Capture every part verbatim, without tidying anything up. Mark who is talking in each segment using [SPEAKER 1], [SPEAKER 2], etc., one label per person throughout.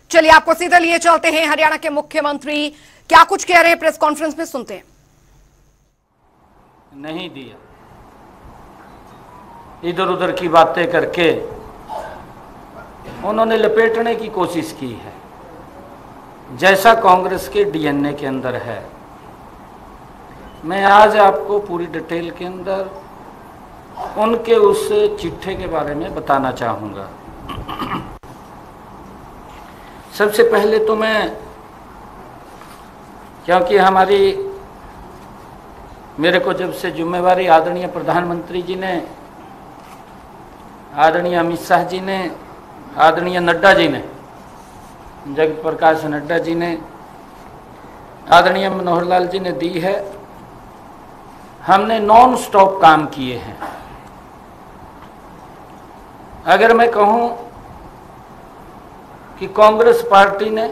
[SPEAKER 1] चलिए आपको सीधे लिए चलते हैं। हरियाणा के मुख्यमंत्री क्या कुछ कह रहे हैं प्रेस कॉन्फ्रेंस में, सुनते हैं।
[SPEAKER 2] नहीं दिया, इधर उधर की बातें करके उन्होंने लपेटने की कोशिश की है, जैसा कांग्रेस के डीएनए के अंदर है। मैं आज आपको पूरी डिटेल के अंदर उनके उस चिट्ठे के बारे में बताना चाहूँगा। सबसे पहले तो मैं, क्योंकि हमारी मेरे को जब से जिम्मेवारी आदरणीय प्रधानमंत्री जी ने, आदरणीय अमित शाह जी ने, आदरणीय नड्डा जी ने, जगत प्रकाश नड्डा जी ने, आदरणीय मनोहर लाल जी ने दी है, हमने नॉन स्टॉप काम किए हैं। अगर मैं कहूं कि कांग्रेस पार्टी ने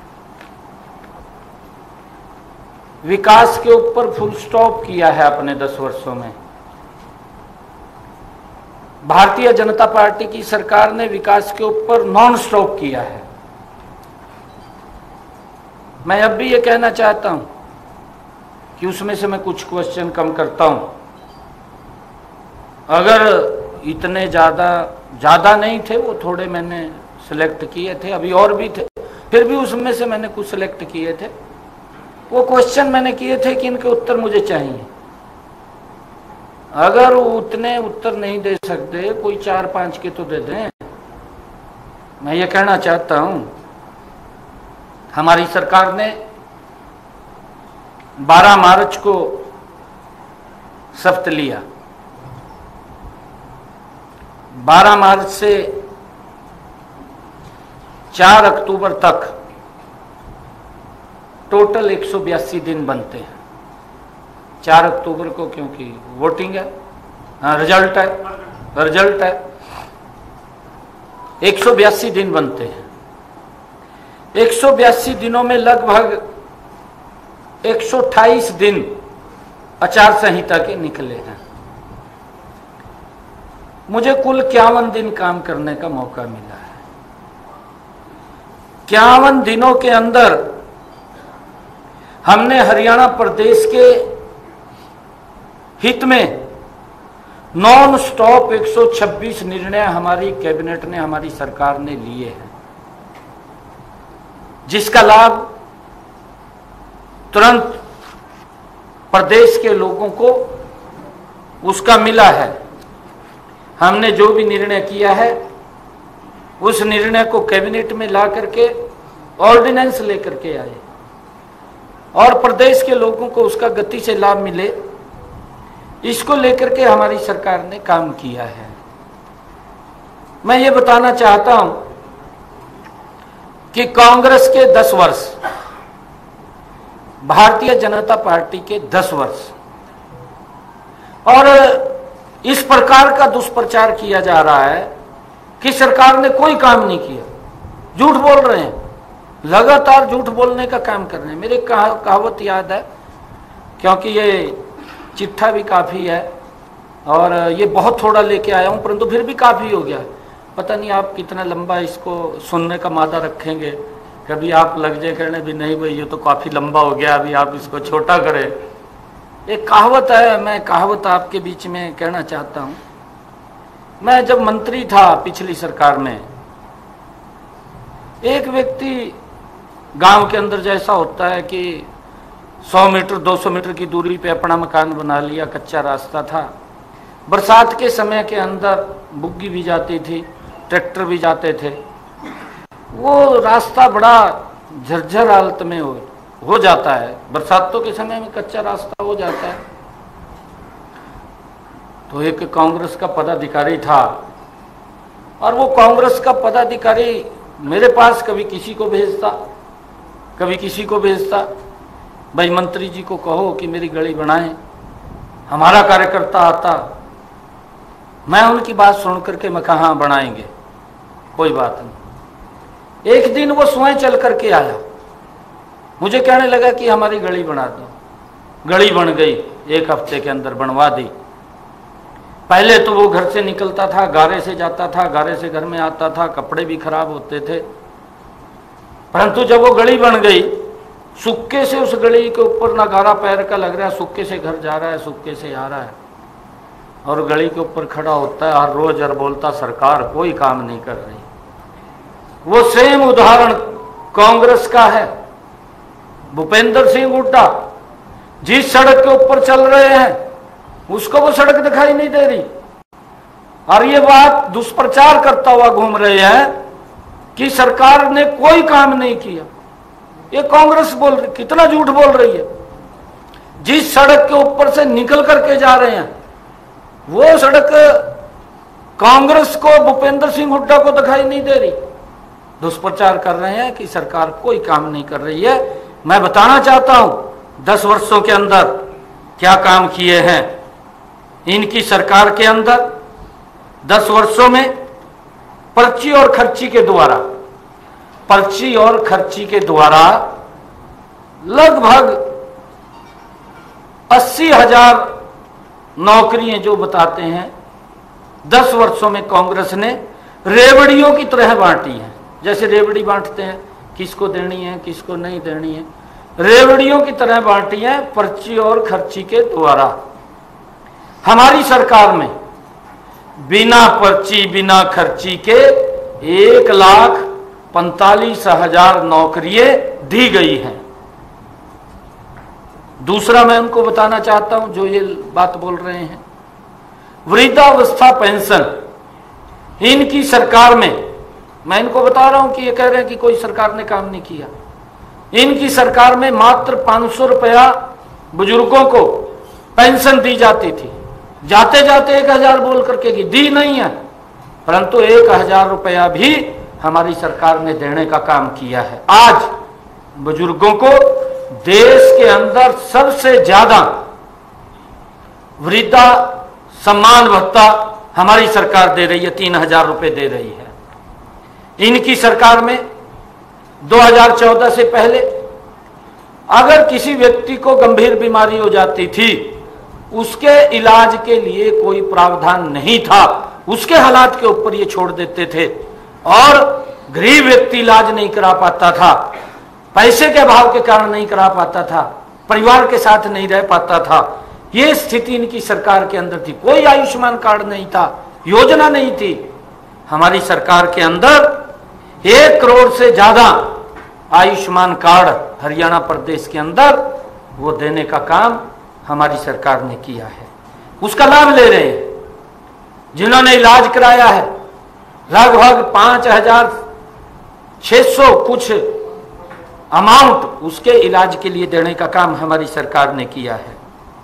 [SPEAKER 2] विकास के ऊपर फुल स्टॉप किया है अपने दस वर्षों में, भारतीय जनता पार्टी की सरकार ने विकास के ऊपर नॉन स्टॉप किया है। मैं अब भी ये कहना चाहता हूं कि उसमें से मैं कुछ क्वेश्चन कम करता हूं। अगर इतने ज़्यादा ज़्यादा नहीं थे, वो थोड़े मैंने सिलेक्ट किए थे, अभी और भी थे, फिर भी उसमें से मैंने कुछ सिलेक्ट किए थे। वो क्वेश्चन मैंने किए थे कि इनके उत्तर मुझे चाहिए। अगर उतने उत्तर नहीं दे सकते, कोई चार पांच के तो दे दें। मैं ये कहना चाहता हूं, हमारी सरकार ने बारह मार्च को शपथ लिया। बारह मार्च से चार अक्टूबर तक टोटल एक सौ बयासी दिन बनते हैं। चार अक्टूबर को क्योंकि वोटिंग है, हाँ रिजल्ट है, रिजल्ट है, एक सौ बयासी दिन बनते हैं। एक सौ बयासी दिनों में लगभग एक सौ अट्ठाईस दिन आचार संहिता के निकले हैं। मुझे कुल इक्यावन दिन काम करने का मौका मिला है। इक्यावन दिनों के अंदर हमने हरियाणा प्रदेश के हित में नॉन स्टॉप एक सौ छब्बीस निर्णय हमारी कैबिनेट ने, हमारी सरकार ने लिए हैं, जिसका लाभ तुरंत प्रदेश के लोगों को उसका मिला है। हमने जो भी निर्णय किया है उस निर्णय को कैबिनेट में ला करके ऑर्डिनेंस लेकर के आए और प्रदेश के लोगों को उसका गति से लाभ मिले, इसको लेकर के हमारी सरकार ने काम किया है। मैं ये बताना चाहता हूं कि कांग्रेस के दस वर्ष, भारतीय जनता पार्टी के दस वर्ष, और इस प्रकार का दुष्प्रचार किया जा रहा है कि सरकार ने कोई काम नहीं किया। झूठ बोल रहे हैं, लगातार झूठ बोलने का काम कर रहे हैं। मेरे कहा, कहावत याद है, क्योंकि ये चिट्ठा भी काफ़ी है और ये बहुत थोड़ा लेके आया हूँ, परंतु फिर भी काफ़ी हो गया। पता नहीं आप कितना लंबा इसको सुनने का मादा रखेंगे। कभी आप लग जाए करने भी नहीं भाई ये तो काफ़ी लंबा हो गया, अभी आप इसको छोटा करें। एक कहावत है, मैं कहावत आपके बीच में कहना चाहता हूँ। मैं जब मंत्री था पिछली सरकार में, एक व्यक्ति गांव के अंदर जैसा होता है कि सौ मीटर दो सौ मीटर की दूरी पे अपना मकान बना लिया, कच्चा रास्ता था। बरसात के समय के अंदर बुग्गी भी जाती थी, ट्रैक्टर भी जाते थे, वो रास्ता बड़ा झरझर हालत में हो, हो जाता है। बरसातों के समय में कच्चा रास्ता हो जाता है। तो एक कांग्रेस का पदाधिकारी था और वो कांग्रेस का पदाधिकारी मेरे पास कभी किसी को भेजता, कभी किसी को भेजता, भाई मंत्री जी को कहो कि मेरी गली बनाएं। हमारा कार्यकर्ता आता, मैं उनकी बात सुन करके मैं कहा हाँ बनाएंगे, कोई बात नहीं। एक दिन वो स्वयं चल करके आया, मुझे कहने लगा कि हमारी गली बना दो। गली बन गई, एक हफ्ते के अंदर बनवा दी। पहले तो वो घर से निकलता था, गारे से जाता था, गारे से घर में आता था, कपड़े भी खराब होते थे। परंतु जब वो गली बन गई, सुक्के से उस गली के ऊपर नगारा पैर का लग रहा है, सुक्के से घर जा रहा है, सुक्के से आ रहा है, और गली के ऊपर खड़ा होता है हर रोज और बोलता सरकार कोई काम नहीं कर रही। वो सेम उदाहरण कांग्रेस का है। भूपेंद्र सिंह हुड्डा जिस सड़क के ऊपर चल रहे हैं उसको वो सड़क दिखाई नहीं दे रही, और ये बात दुष्प्रचार करता हुआ घूम रहे हैं कि सरकार ने कोई काम नहीं किया। ये कांग्रेस बोल रही, कितना झूठ बोल रही है। जिस सड़क के ऊपर से निकल करके जा रहे हैं वो सड़क कांग्रेस को, भूपेंद्र सिंह हुड्डा को दिखाई नहीं दे रही। दुष्प्रचार कर रहे हैं कि सरकार कोई काम नहीं कर रही है। मैं बताना चाहता हूं दस वर्षों के अंदर क्या काम किए हैं इनकी सरकार के अंदर। दस वर्षों में पर्ची और खर्ची के द्वारा पर्ची और खर्ची के द्वारा लगभग अस्सी हजार नौकरियां जो बताते हैं दस वर्षों में कांग्रेस ने रेवड़ियों की तरह बांटी है। जैसे रेवड़ी बांटते हैं, किसको देनी है किसको नहीं देनी है, रेवड़ियों की तरह बांटी है पर्ची और खर्ची के द्वारा। हमारी सरकार में बिना पर्ची बिना खर्ची के एक लाख पैंतालीस हजार नौकरियां दी गई हैं। दूसरा मैं उनको बताना चाहता हूं जो ये बात बोल रहे हैं, वृद्धावस्था पेंशन इनकी सरकार में, मैं इनको बता रहा हूं कि ये कह रहे हैं कि कोई सरकार ने काम नहीं किया। इनकी सरकार में मात्र पांच सौ रुपया बुजुर्गों को पेंशन दी जाती थी। जाते जाते एक हजार बोल करके की दी नहीं है, परंतु एक हजार रुपया भी हमारी सरकार ने देने का काम किया है। आज बुजुर्गों को देश के अंदर सबसे ज्यादा वृद्धा सम्मान भत्ता हमारी सरकार दे रही है, तीन हजार रुपए दे रही है। इनकी सरकार में दो हजार चौदह से पहले अगर किसी व्यक्ति को गंभीर बीमारी हो जाती थी उसके इलाज के लिए कोई प्रावधान नहीं था, उसके हालात के ऊपर ये छोड़ देते थे और गरीब व्यक्ति इलाज नहीं करा पाता था, पैसे के अभाव के कारण नहीं करा पाता था, परिवार के साथ नहीं रह पाता था। ये स्थिति इनकी सरकार के अंदर थी। कोई आयुष्मान कार्ड नहीं था, योजना नहीं थी। हमारी सरकार के अंदर एक करोड़ से ज्यादा आयुष्मान कार्ड हरियाणा प्रदेश के अंदर वो देने का काम हमारी सरकार ने किया है। उसका लाभ ले रहे हैं जिन्होंने इलाज कराया है, लगभग पांच हजार छह सौ कुछ अमाउंट उसके इलाज के लिए देने का काम हमारी सरकार ने किया है।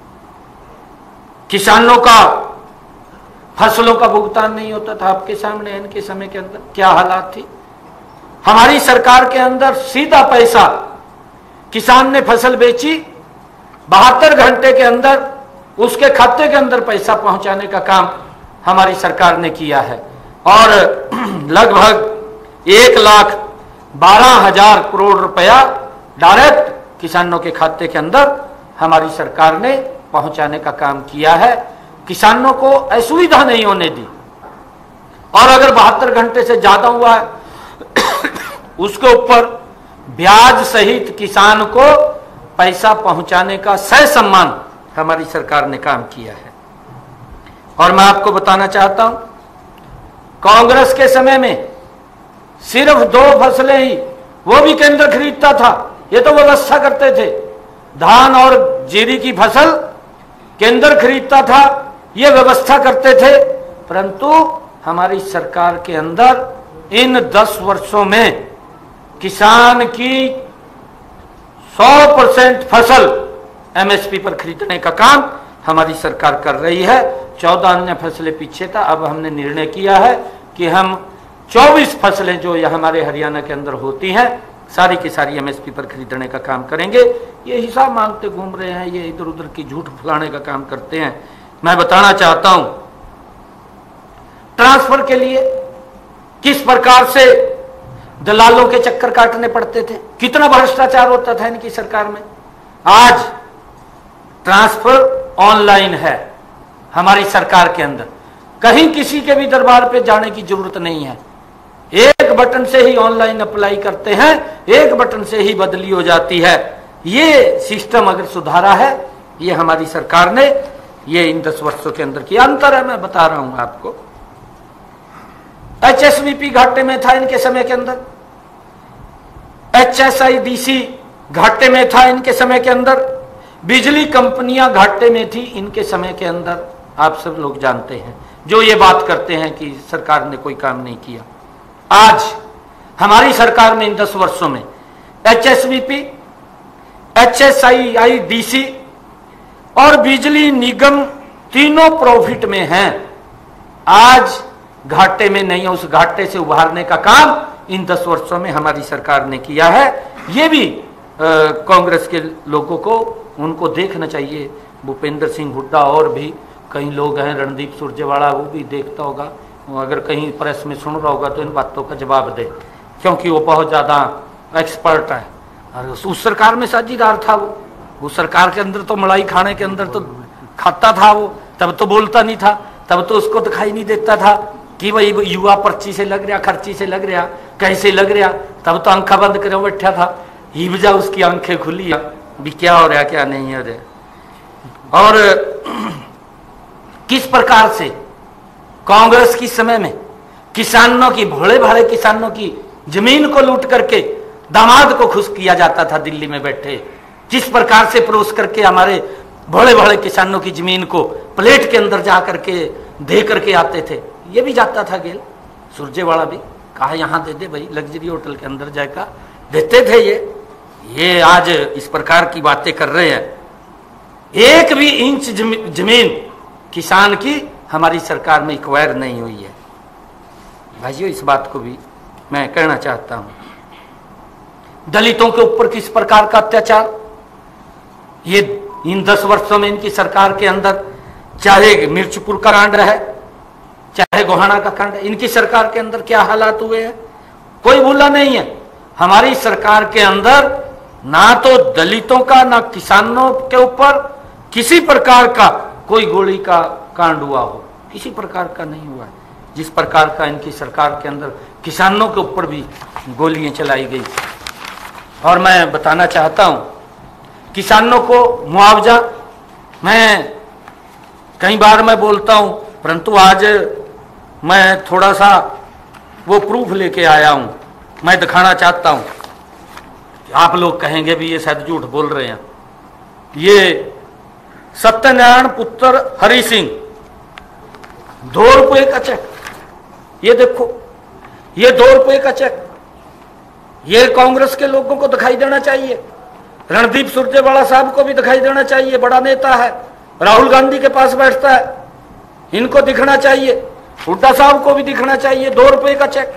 [SPEAKER 2] किसानों का फसलों का भुगतान नहीं होता था, आपके सामने इनके समय के अंदर क्या हालात थी। हमारी सरकार के अंदर सीधा पैसा, किसान ने फसल बेची, बहत्तर घंटे के अंदर उसके खाते के अंदर पैसा पहुंचाने का काम हमारी सरकार ने किया है और लगभग एक लाख बारह हजार करोड़ रुपया डायरेक्ट किसानों के खाते के अंदर हमारी सरकार ने पहुंचाने का काम किया है। किसानों को असुविधा नहीं होने दी और अगर बहत्तर घंटे से ज्यादा हुआ है उसके ऊपर ब्याज सहित किसान को पैसा पहुंचाने का सह सम्मान हमारी सरकार ने काम किया है। और मैं आपको बताना चाहता हूं कांग्रेस के समय में सिर्फ दो फसलें ही, वो भी केंद्र खरीदता था। ये तो व्यवस्था करते थे, धान और जीरी की फसल केंद्र खरीदता था, ये व्यवस्था करते थे। परंतु हमारी सरकार के अंदर इन दस वर्षों में किसान की सौ परसेंट फसल एमएसपी पर खरीदने का काम हमारी सरकार कर रही है। चौदह अन्य फसलें पीछे था, अब हमने निर्णय किया है कि हम चौबीस फसलें जो ये हमारे हरियाणा के अंदर होती हैं सारी की सारी एमएसपी पर खरीदने का काम करेंगे। ये हिसाब मांगते घूम रहे हैं, ये इधर उधर की झूठ फैलाने का काम करते हैं। मैं बताना चाहता हूं ट्रांसफर के लिए किस प्रकार से दलालों के चक्कर काटने पड़ते थे, कितना भ्रष्टाचार होता था इनकी सरकार में। आज ट्रांसफर ऑनलाइन है हमारी सरकार के अंदर, कहीं किसी के भी दरबार पे जाने की जरूरत नहीं है। एक बटन से ही ऑनलाइन अप्लाई करते हैं, एक बटन से ही बदली हो जाती है। ये सिस्टम अगर सुधारा है, ये हमारी सरकार ने ये इन दस वर्षों के अंदर किया। अंतर है, मैं बता रहा हूं आपको। एच एस वी पी घाटे में था इनके समय के अंदर, H S I D C घाटे में था इनके समय के अंदर, बिजली कंपनियां घाटे में थी इनके समय के अंदर। आप सब लोग जानते हैं जो ये बात करते हैं कि सरकार ने कोई काम नहीं किया। आज हमारी सरकार में इन दस वर्षों में H S V P, H S I D C और बिजली निगम तीनों प्रॉफिट में हैं। आज घाटे में नहीं है। उस घाटे से उभारने का काम इन दस वर्षों में हमारी सरकार ने किया है। ये भी कांग्रेस के लोगों को उनको देखना चाहिए। भूपेंद्र सिंह हुड्डा और भी कई लोग हैं, रणदीप सुरजेवाला, वो भी देखता होगा, अगर कहीं प्रेस में सुन रहा होगा तो इन बातों का जवाब दे, क्योंकि वो बहुत ज्यादा एक्सपर्ट है। और उस सरकार में साझीदार था वो। उस सरकार के अंदर तो मलाई खाने के अंदर तो खाता था वो, तब तो बोलता नहीं था, तब तो उसको दिखाई नहीं देता था कि भाई युवा पर्ची से लग रहा, खर्ची से लग रहा, कैसे लग रहा। तब तो आंखा बंद करे बैठा था, ही बजा उसकी आंखें खुली भी क्या हो रहा क्या नहीं हो रहा। और किस प्रकार से कांग्रेस की समय में किसानों की, भोले भाले किसानों की जमीन को लूट करके दामाद को खुश किया जाता था दिल्ली में बैठे, जिस प्रकार से परोस करके हमारे भोले भाले किसानों की जमीन को प्लेट के अंदर जा करके दे करके आते थे। ये भी जाता था गेल सुरजेवाला भी, कहा यहां दे दे भाई, लग्जरी होटल के अंदर जाकर देते थे। ये ये आज इस प्रकार की बातें कर रहे हैं। एक भी इंच जमीन किसान की हमारी सरकार में एक्वायर नहीं हुई है। भाइयों, इस बात को भी मैं कहना चाहता हूं। दलितों के ऊपर किस प्रकार का अत्याचार ये इन दस वर्षों में इनकी सरकार के अंदर, चाहे मिर्चपुर का कांड रहे, चाहे गोहाना का कांड, इनकी सरकार के अंदर क्या हालात हुए हैं कोई भूला नहीं है। हमारी सरकार के अंदर ना तो दलितों का ना किसानों के ऊपर किसी प्रकार का कोई गोली का कांड हुआ हो, किसी प्रकार का नहीं हुआ है। जिस प्रकार का इनकी सरकार के अंदर किसानों के ऊपर भी गोलियां चलाई गई। और मैं बताना चाहता हूं, किसानों को मुआवजा, मैं कई बार मैं बोलता हूं, परंतु आज मैं थोड़ा सा वो प्रूफ लेके आया हूं, मैं दिखाना चाहता हूं। आप लोग कहेंगे भी ये शायद झूठ बोल रहे हैं। ये सत्यनारायण पुत्र हरि सिंह, दो रुपए का चेक, ये देखो, ये दो रुपए का चेक, ये कांग्रेस के लोगों को दिखाई देना चाहिए, रणदीप सुरजेवाला साहब को भी दिखाई देना चाहिए, बड़ा नेता है, राहुल गांधी के पास बैठता है, इनको दिखना चाहिए, हुड्डा साहब को भी दिखना चाहिए। दो रुपए का चेक,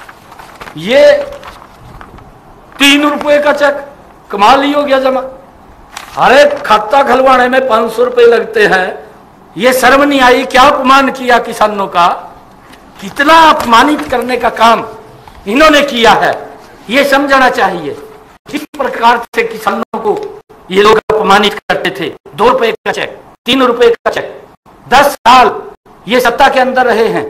[SPEAKER 2] ये तीन रुपए का चेक, कमाल ही हो गया जमा। अरे खाता खुलवाने में पांच सौ रुपए लगते हैं, ये शर्म नहीं आई? क्या अपमान किया किसानों का, कितना अपमानित करने का काम इन्होंने किया है, ये समझना चाहिए। किस प्रकार से किसानों को ये लोग अपमानित करते थे। दो रुपए का चेक, तीन रुपए का चेक, दस साल ये सत्ता के अंदर रहे हैं।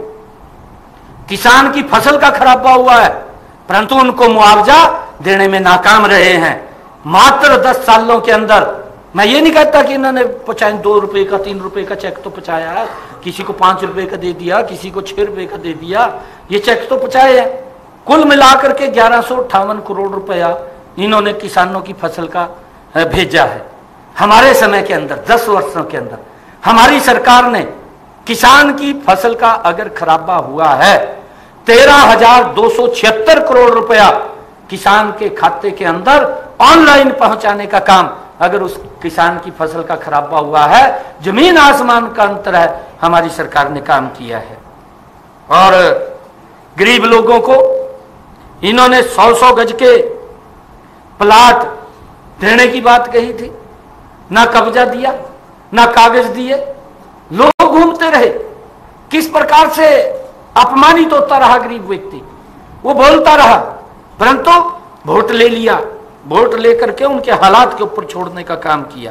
[SPEAKER 2] किसान की फसल का खराबा हुआ है, परंतु उनको मुआवजा देने में नाकाम रहे हैं। मात्र दस सालों के अंदर, मैं ये नहीं कहता कि इन्होंने पचाए दो रुपए का, तीन रुपए का चेक तो पचाया है, किसी को पांच रुपए का दे दिया, किसी को छह रुपए का दे दिया, ये चेक तो पचाए हैं। कुल मिलाकर के ग्यारह सौ अट्ठावन करोड़ रुपया इन्होंने किसानों की फसल का भेजा है। हमारे समय के अंदर, दस वर्षों के अंदर हमारी सरकार ने किसान की फसल का अगर खराबा हुआ है, तेरह हजार दो सौ छिहत्तर करोड़ रुपया किसान के खाते के अंदर ऑनलाइन पहुंचाने का काम, अगर उस किसान की फसल का खराबा हुआ है, जमीन आसमान का अंतर है, हमारी सरकार ने काम किया है। और गरीब लोगों को इन्होंने सौ सौ गज के प्लाट देने की बात कही थी, ना कब्जा दिया, ना कागज दिए, लोग घूमते रहे। किस प्रकार से अपमानित होता रहा गरीब व्यक्ति, वो बोलता रहा, परंतु वोट ले लिया, वोट लेकर के उनके हालात के ऊपर छोड़ने का काम किया।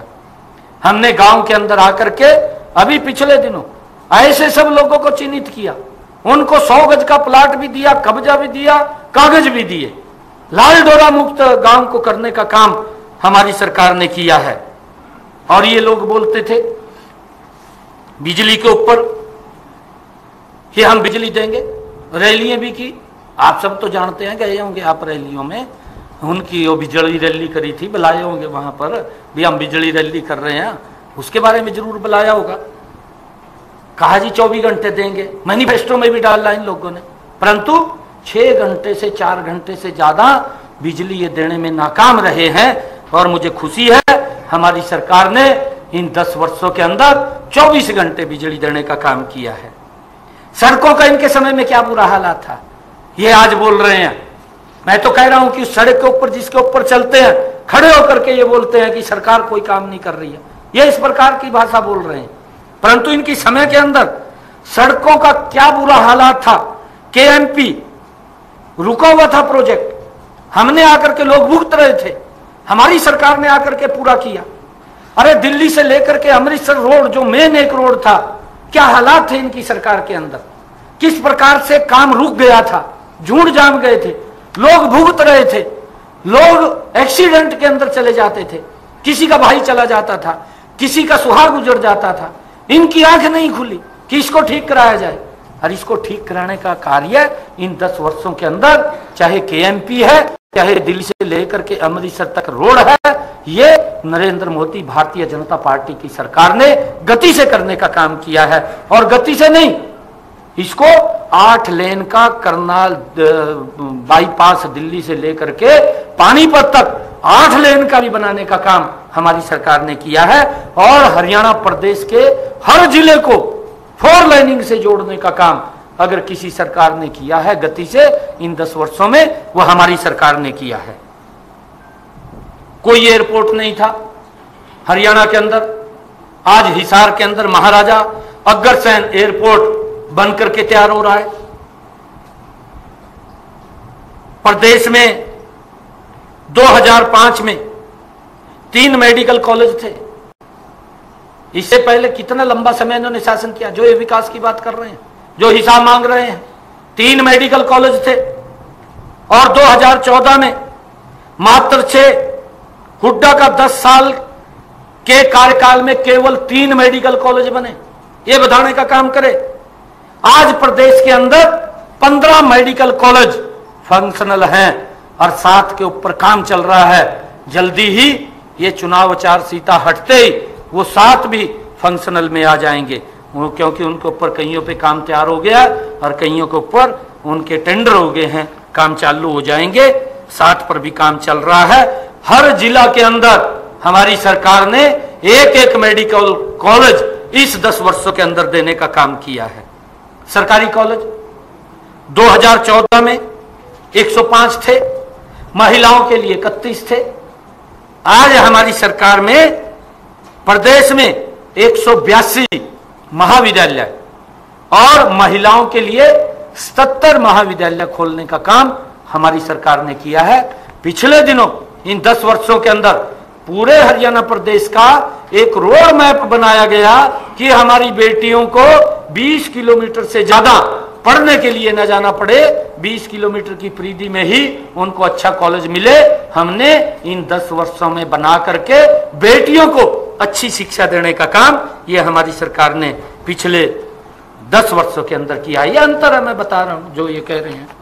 [SPEAKER 2] हमने गांव के अंदर आकर के अभी पिछले दिनों ऐसे सब लोगों को चिन्हित किया उनको सौ गज का प्लाट भी दिया, कब्जा भी दिया, कागज भी दिए। लाल डोरा मुक्त गांव को करने का काम हमारी सरकार ने किया है। और ये लोग बोलते थे बिजली के ऊपर कि हम बिजली देंगे, रैलियां भी की। आप सब तो जानते हैं, गए होंगे आप रैलियों में, उनकी वो बिजली रैली करी थी, बुलाए होंगे वहां पर भी हम बिजली रैली कर रहे हैं, उसके बारे में जरूर बुलाया होगा। कहा जी चौबीस घंटे देंगे, मैनिफेस्टो में भी डाला इन लोगों ने, परंतु छह घंटे से चार घंटे से ज्यादा बिजली ये देने में नाकाम रहे हैं। और मुझे खुशी है हमारी सरकार ने इन दस वर्षों के अंदर चौबीस घंटे बिजली देने का काम किया है। सड़कों का इनके समय में क्या बुरा हालात था, ये आज बोल रहे हैं। मैं तो कह रहा हूं कि सड़क के ऊपर जिसके ऊपर चलते हैं खड़े होकर के ये बोलते हैं कि सरकार कोई काम नहीं कर रही है, ये इस प्रकार की भाषा बोल रहे हैं। परंतु इनकी समय के अंदर सड़कों का क्या बुरा हालात था। के एम पी रुका हुआ था प्रोजेक्ट, हमने आकर के लोग भुगत रहे थे, हमारी सरकार ने आकर के पूरा किया। अरे दिल्ली से लेकर के अमृतसर रोड जो मेन एक रोड था, क्या हालात थे इनकी सरकार के अंदर, किस प्रकार से काम रुक गया था, झूठ जाम गए थे, लोग भुगत रहे थे, लोग एक्सीडेंट के अंदर चले जाते थे, किसी का भाई चला जाता था, किसी का सुहाग गुजर जाता था। इनकी आंख नहीं खुली कि इसको ठीक कराया जाए। और इसको ठीक कराने का कार्य इन दस वर्षों के अंदर, चाहे के एम पी है, चाहे दिल्ली से लेकर के अमृतसर तक रोड है, ये नरेंद्र मोदी भारतीय जनता पार्टी की सरकार ने गति से करने का काम किया है। और गति से नहीं, इसको आठ लेन का करनाल बाईपास दिल्ली से लेकर के पानीपत तक आठ लेन का भी बनाने का काम हमारी सरकार ने किया है। और हरियाणा प्रदेश के हर जिले को फोर लाइनिंग से जोड़ने का काम अगर किसी सरकार ने किया है गति से इन दस वर्षों में, वह हमारी सरकार ने किया है। कोई एयरपोर्ट नहीं था हरियाणा के अंदर, आज हिसार के अंदर महाराजा अग्रसेन एयरपोर्ट बनकर के तैयार हो रहा है। प्रदेश में दो हज़ार पाँच में तीन मेडिकल कॉलेज थे। इससे पहले कितना लंबा समय इन्होंने शासन किया, जो ये विकास की बात कर रहे हैं, जो हिसाब मांग रहे हैं। तीन मेडिकल कॉलेज थे और दो हज़ार चौदह में मात्र छह, हुड्डा का दस साल के कार्यकाल में केवल तीन मेडिकल कॉलेज बने। ये बढ़ाने का काम करे। आज प्रदेश के अंदर पंद्रह मेडिकल कॉलेज फंक्शनल हैं और सात के ऊपर काम चल रहा है। जल्दी ही ये चुनाव आचार संहिता हटते ही वो सात भी फंक्शनल में आ जाएंगे, वो क्योंकि उनके ऊपर कईयों पे काम तैयार हो गया और कईयों के ऊपर उनके टेंडर हो गए हैं, काम चालू हो जाएंगे। सात पर भी काम चल रहा है। हर जिला के अंदर हमारी सरकार ने एक एक मेडिकल कॉलेज इस दस वर्षों के अंदर देने का काम किया है। सरकारी कॉलेज दो हज़ार चौदह में एक सौ पाँच थे, महिलाओं के लिए इकतीस थे। आज हमारी सरकार में प्रदेश में एक सौ बयासी महाविद्यालय और महिलाओं के लिए सत्तर महाविद्यालय खोलने का काम हमारी सरकार ने किया है। पिछले दिनों इन दस वर्षों के अंदर पूरे हरियाणा प्रदेश का एक रोड मैप बनाया गया कि हमारी बेटियों को बीस किलोमीटर से ज्यादा पढ़ने के लिए न जाना पड़े, बीस किलोमीटर की परिधि में ही उनको अच्छा कॉलेज मिले। हमने इन दस वर्षों में बना करके बेटियों को अच्छी शिक्षा देने का काम ये हमारी सरकार ने पिछले दस वर्षों के अंदर किया। ये अंतर है, मैं बता रहा हूं जो ये कह रहे हैं।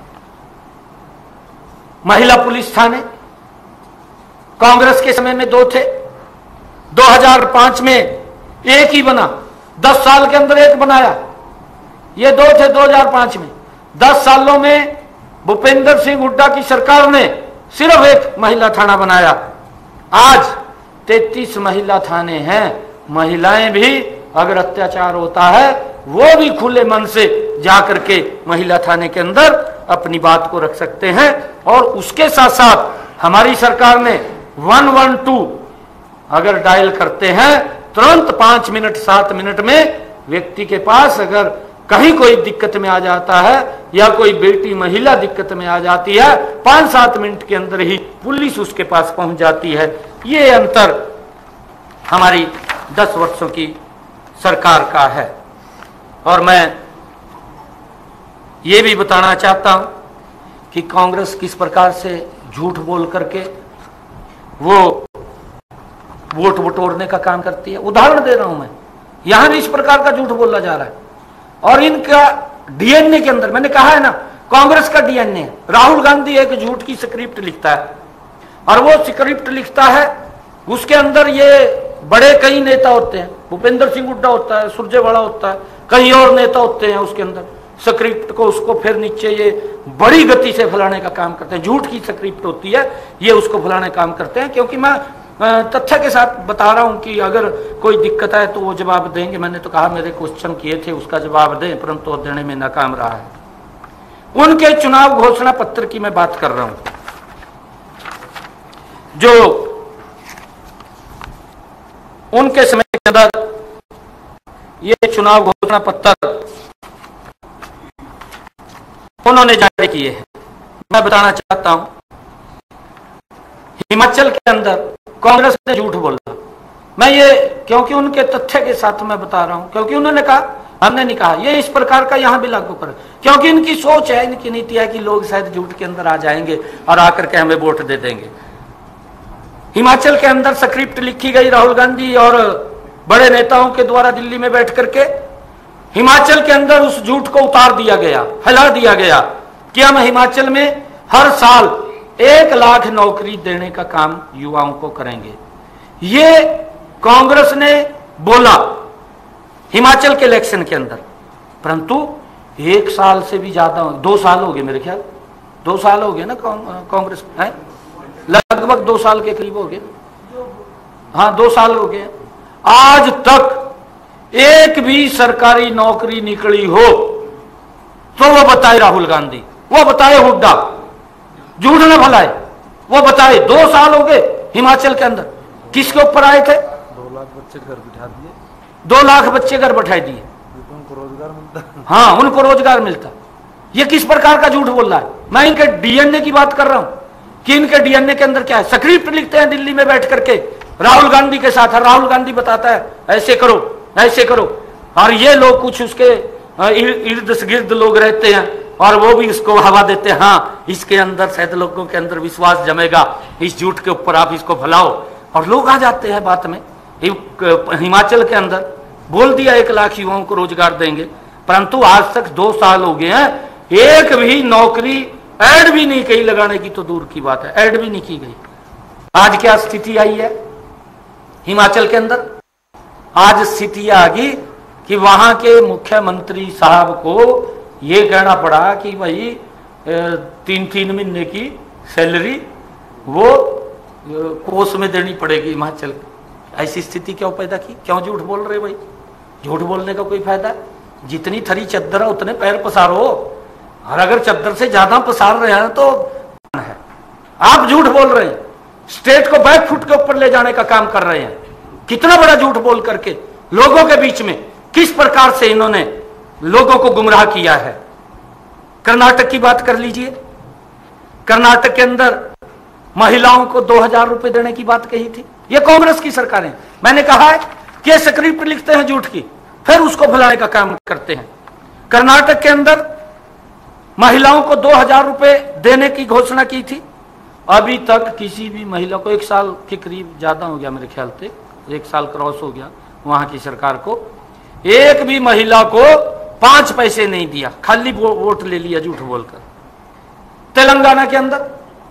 [SPEAKER 2] महिला पुलिस थाने कांग्रेस के समय में दो थे, दो हज़ार पाँच में एक ही बना, दस साल के अंदर एक बनाया। ये दो थे दो हज़ार पाँच में। दस सालों में भूपेंद्र सिंह हुड्डा की सरकार ने सिर्फ एक महिला थाना बनाया। आज तैंतीस महिला थाने हैं। महिलाएं भी अगर अत्याचार होता है वो भी खुले मन से जाकर के महिला थाने के अंदर अपनी बात को रख सकते हैं। और उसके साथ साथ हमारी सरकार ने वन वन टू अगर डायल करते हैं तुरंत पांच मिनट सात मिनट में व्यक्ति के पास अगर कहीं कोई दिक्कत में आ जाता है या कोई बेटी महिला दिक्कत में आ जाती है, पांच सात मिनट के अंदर ही पुलिस उसके पास पहुंच जाती है। ये अंतर हमारी दस वर्षों की सरकार का है। और मैं ये भी बताना चाहता हूं कि कांग्रेस किस प्रकार से झूठ बोल करके वो वोट बटोरने का काम करती है। उदाहरण दे रहा हूं मैं, यहां भी इस प्रकार का झूठ बोला जा रहा है। और इनका डीएनए के अंदर, मैंने कहा है ना, कांग्रेस का डीएनए, राहुल गांधी एक झूठ की स्क्रिप्ट लिखता है और वो स्क्रिप्ट लिखता है, उसके अंदर ये बड़े कई नेता होते हैं, भूपेंद्र सिंह हुड्डा होता है, सुरजेवाला होता है, कई और नेता होते हैं उसके अंदर, स्क्रिप्ट को उसको फिर नीचे ये बड़ी गति से फैलाने का काम करते हैं। झूठ की स्क्रिप्ट होती है, ये उसको फैलाने का काम करते हैं। क्योंकि मैं तथ्य के साथ बता रहा हूं कि अगर कोई दिक्कत है तो वो जवाब देंगे। मैंने तो कहा मेरे क्वेश्चन किए थे उसका जवाब दें, परंतु वो देने में नाकाम रहा है। उनके चुनाव घोषणा पत्र की मैं बात कर रहा हूं, जो उनके समय के अंदर ये चुनाव घोषणा पत्र उन्होंने जारी किए हैं। मैं बताना चाहता हूं, हिमाचल के अंदर कांग्रेस ने झूठ बोला। मैं ये क्योंकि उनके तथ्य के साथ मैं बता रहा हूं, क्योंकि उन्होंने कहा, हमने नहीं कहा, ये इस प्रकार का यहां भी लागू करें, क्योंकि इनकी सोच है, इनकी नीति है कि लोग शायद झूठ के अंदर आ जाएंगे और आकर के हमें वोट दे देंगे। हिमाचल के अंदर स्क्रिप्ट लिखी गई राहुल गांधी और बड़े नेताओं के द्वारा दिल्ली में बैठ करके हिमाचल के अंदर उस झूठ को उतार दिया गया, फैला दिया गया कि हम हिमाचल में हर साल एक लाख नौकरी देने का काम युवाओं को करेंगे। ये कांग्रेस ने बोला हिमाचल के इलेक्शन के अंदर, परंतु एक साल से भी ज्यादा, दो साल हो गए मेरे ख्याल, दो साल हो गए ना कांग्रेस है, लगभग दो साल के करीब हो गए, हाँ दो साल हो गए, आज तक एक भी सरकारी नौकरी निकली हो तो वो बताए राहुल गांधी, वो बताए हुड्डा, झूठ न फैलाए, वो बताए। दो साल हो गए हिमाचल के अंदर, किसके ऊपर आए थे?
[SPEAKER 3] दो लाख बच्चे घर बिठा दिए,
[SPEAKER 2] दो लाख बच्चे घर बैठा दिए,
[SPEAKER 3] उनको रोजगार मिलता,
[SPEAKER 2] हाँ उनको रोजगार मिलता। ये किस प्रकार का झूठ बोल रहा है? मैं इनके डीएनए की बात कर रहा हूं कि इनके डीएनए के अंदर क्या है। स्क्रिप्ट लिखते हैं दिल्ली में बैठ करके राहुल गांधी के साथ, राहुल गांधी बताता है ऐसे करो ऐसे करो, और ये लोग कुछ उसके इर्द गिर्द लोग रहते हैं और वो भी इसको हवा देते हैं, हाँ इसके अंदर शायद लोगों के अंदर विश्वास जमेगा, इस झूठ के ऊपर आप इसको फैलाओ, और लोग आ जाते हैं बात में। हिमाचल के अंदर बोल दिया एक लाख युवाओं को रोजगार देंगे, परंतु आज तक दो साल हो गए हैं, एक भी नौकरी ऐड भी नहीं कहीं लगाने की तो दूर की बात है, ऐड भी नहीं की गई। आज क्या स्थिति आई है हिमाचल के अंदर? आज स्थिति आ गई कि वहां के मुख्यमंत्री साहब को यह कहना पड़ा कि भाई तीन तीन महीने की सैलरी वो कोष में देनी पड़ेगी हिमाचल। ऐसी स्थिति क्यों पैदा की? क्यों झूठ बोल रहे भाई? झूठ बोलने का कोई फायदा? जितनी थरी चद्दर है उतने पैर पसारो, और अगर चद्दर से ज्यादा पसार रहे हैं तो है। आप झूठ बोल रहे हैं, स्टेट को बैक फुट के ऊपर ले जाने का काम कर रहे हैं। कितना बड़ा झूठ बोल करके लोगों के बीच में किस प्रकार से इन्होंने लोगों को गुमराह किया है। कर्नाटक की बात कर लीजिए, कर्नाटक के अंदर महिलाओं को दो हजार रुपए देने की बात कही थी, ये कांग्रेस की सरकार है। मैंने कहा है कि स्क्रिप्ट लिखते हैं झूठ की, फिर उसको फैलाने का काम करते हैं। कर्नाटक के अंदर महिलाओं को दो हजार रुपए देने की घोषणा की थी, अभी तक किसी भी महिला को, एक साल के करीब ज्यादा हो गया मेरे ख्याल से, एक साल क्रॉस हो गया वहां की सरकार को, एक भी महिला को पांच पैसे नहीं दिया, खाली वोट ले लिया झूठ बोलकर। तेलंगाना के अंदर,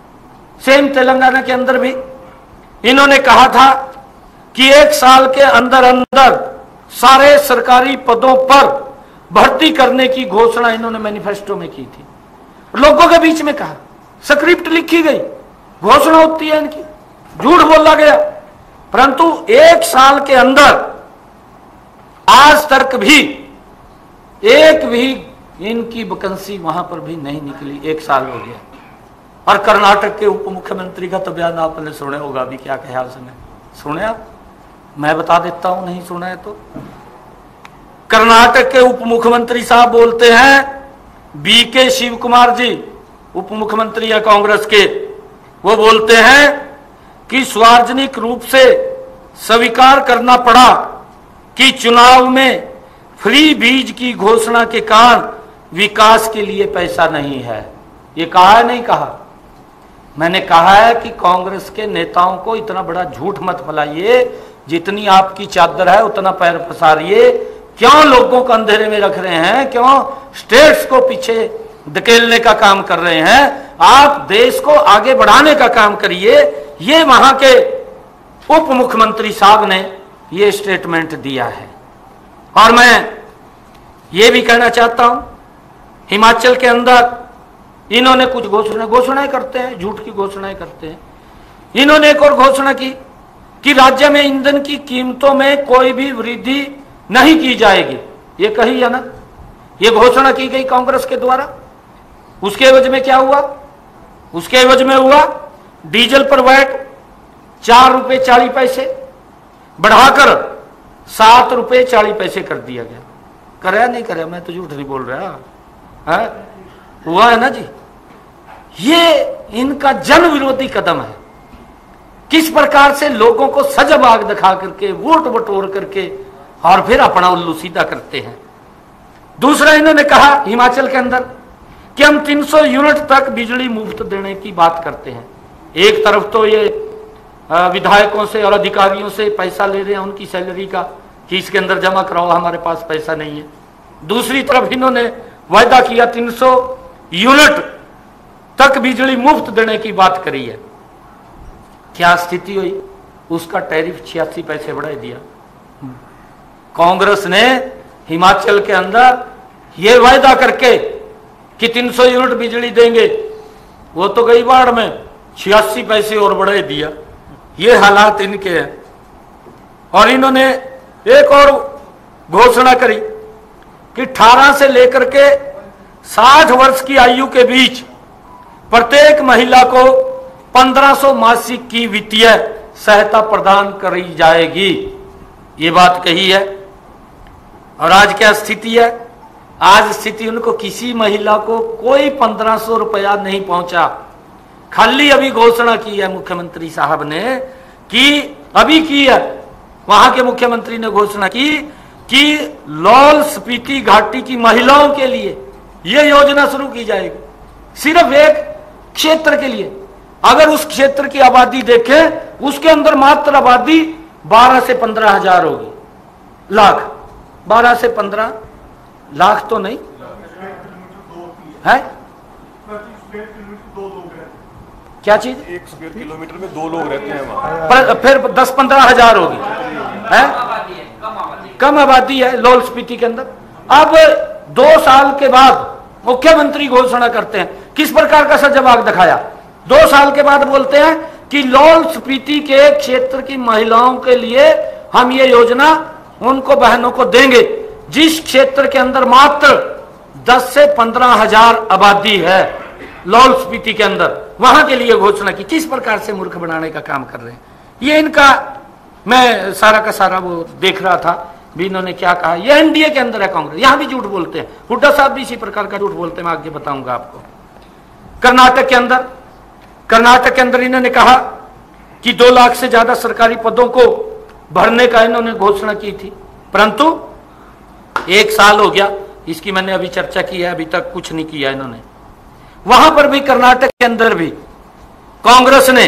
[SPEAKER 2] सेम तेलंगाना के अंदर भी इन्होंने कहा था कि एक साल के अंदर अंदर सारे सरकारी पदों पर भर्ती करने की घोषणा इन्होंने मैनिफेस्टो में की थी। लोगों के बीच में कहा, स्क्रिप्ट लिखी गई, घोषणा होती है इनकी, झूठ बोला गया, परंतु एक साल के अंदर आज तक भी एक भी इनकी वैकेंसी वहां पर भी नहीं निकली। एक साल हो गया। और कर्नाटक के उप मुख्यमंत्री का तो बयान आपने सुना होगा, अभी क्या कहा उसने, सुने आप? मैं बता देता हूं, नहीं सुना है तो। कर्नाटक के उप मुख्यमंत्री साहब बोलते हैं, बी के शिव कुमार जी उप मुख्यमंत्री है कांग्रेस के, वो बोलते हैं कि सार्वजनिक रूप से स्वीकार करना पड़ा कि चुनाव में फ्री बीज की घोषणा के कारण विकास के लिए पैसा नहीं है। ये कहा है नहीं कहा? मैंने कहा है कि कांग्रेस के नेताओं को इतना बड़ा झूठ मत फैलाइए, जितनी आपकी चादर है उतना पैर पसारिए। क्यों लोगों को अंधेरे में रख रहे हैं? क्यों स्टेट्स को पीछे धकेलने का काम कर रहे हैं? आप देश को आगे बढ़ाने का काम करिए। ये वहां के उप मुख्यमंत्री साहब ने ये स्टेटमेंट दिया है। और मैं ये भी कहना चाहता हूं, हिमाचल के अंदर इन्होंने कुछ घोषणा घोषणाएं करते हैं, झूठ की घोषणाएं करते हैं। इन्होंने एक और घोषणा की कि राज्य में ईंधन की कीमतों में कोई भी वृद्धि नहीं की जाएगी। ये कही है ना, ये घोषणा की गई कांग्रेस के द्वारा। उसके एवज में क्या हुआ? उसके एवज में हुआ डीजल पर वैट चार रुपए चालीस पैसे बढ़ाकर सात रुपए चालीस पैसे कर दिया गया। कराया नहीं कराया? मैं तो झूठ नहीं बोल रहा है, हुआ है ना जी। ये इनका जन विरोधी कदम है। किस प्रकार से लोगों को सजबाग दिखा करके, वोट बटोर करके और फिर अपना उल्लू सीधा करते हैं। दूसरा इन्होंने कहा हिमाचल के अंदर कि हम तीन सौ यूनिट तक बिजली मुफ्त देने की बात करते हैं। एक तरफ तो ये विधायकों से और अधिकारियों से पैसा ले रहे हैं उनकी सैलरी का कि इसके अंदर जमा कराओ, हमारे पास पैसा नहीं है। दूसरी तरफ इन्होंने वायदा किया तीन सौ यूनिट तक बिजली मुफ्त देने की बात करी है। क्या स्थिति हुई? उसका टैरिफ छियासी पैसे बढ़ा दिया। कांग्रेस ने हिमाचल के अंदर यह वायदा करके कि तीन सौ यूनिट बिजली देंगे, वो तो गई बाढ़ में, छियासी पैसे और बढ़ा दिया। ये हालात इनके हैं। और इन्होंने एक और घोषणा करी कि अठारह से लेकर के साठ वर्ष की आयु के बीच प्रत्येक महिला को पंद्रह सौ मासिक की वित्तीय सहायता प्रदान करी जाएगी। ये बात कही है। और आज क्या स्थिति है? आज स्थिति उनको किसी महिला को कोई पंद्रह सौ रुपया नहीं पहुंचा। खाली अभी घोषणा की है मुख्यमंत्री साहब ने कि अभी की है, वहां के मुख्यमंत्री ने घोषणा की कि लाहौल स्पीति घाटी की महिलाओं के लिए यह योजना शुरू की जाएगी। सिर्फ एक क्षेत्र के लिए। अगर उस क्षेत्र की आबादी देखें, उसके अंदर मात्र आबादी बारह से पंद्रह हजार होगी। लाख बारह से पंद्रह लाख तो नहीं है। क्या चीज?
[SPEAKER 4] एक स्क्वायर किलोमीटर में दो लोग रहते हैं वहाँ।
[SPEAKER 2] पर, फिर दस पंद्रह हजार होगी है, कम आबादी है लाहौल स्पीति के अंदर। अब दो साल के बाद मुख्यमंत्री घोषणा करते हैं, किस प्रकार का सजवाब दिखाया। दो साल के बाद बोलते हैं कि लाहौल स्पीति के क्षेत्र की महिलाओं के लिए हम ये योजना उनको बहनों को देंगे जिस क्षेत्र के अंदर मात्र दस से पंद्रह हजार आबादी है लाहौल स्पीति के अंदर, वहां के लिए घोषणा की। किस प्रकार से मूर्ख बनाने का काम कर रहे हैं ये इनका। मैं सारा का सारा वो देख रहा था भी, इन्होंने क्या कहा। ये एनडीए के अंदर है कांग्रेस, यहां भी झूठ बोलते हैं। हुड्डा साहब भी इसी प्रकार का झूठ बोलते हैं, मैं आगे बताऊंगा आपको। कर्नाटक के अंदर कर्नाटक के अंदर इन्होंने कहा कि दो लाख से ज्यादा सरकारी पदों को भरने का इन्होंने घोषणा की थी, परंतु एक साल हो गया, इसकी मैंने अभी चर्चा की है, अभी तक कुछ नहीं किया इन्होंने। वहां पर भी कर्नाटक के अंदर भी कांग्रेस ने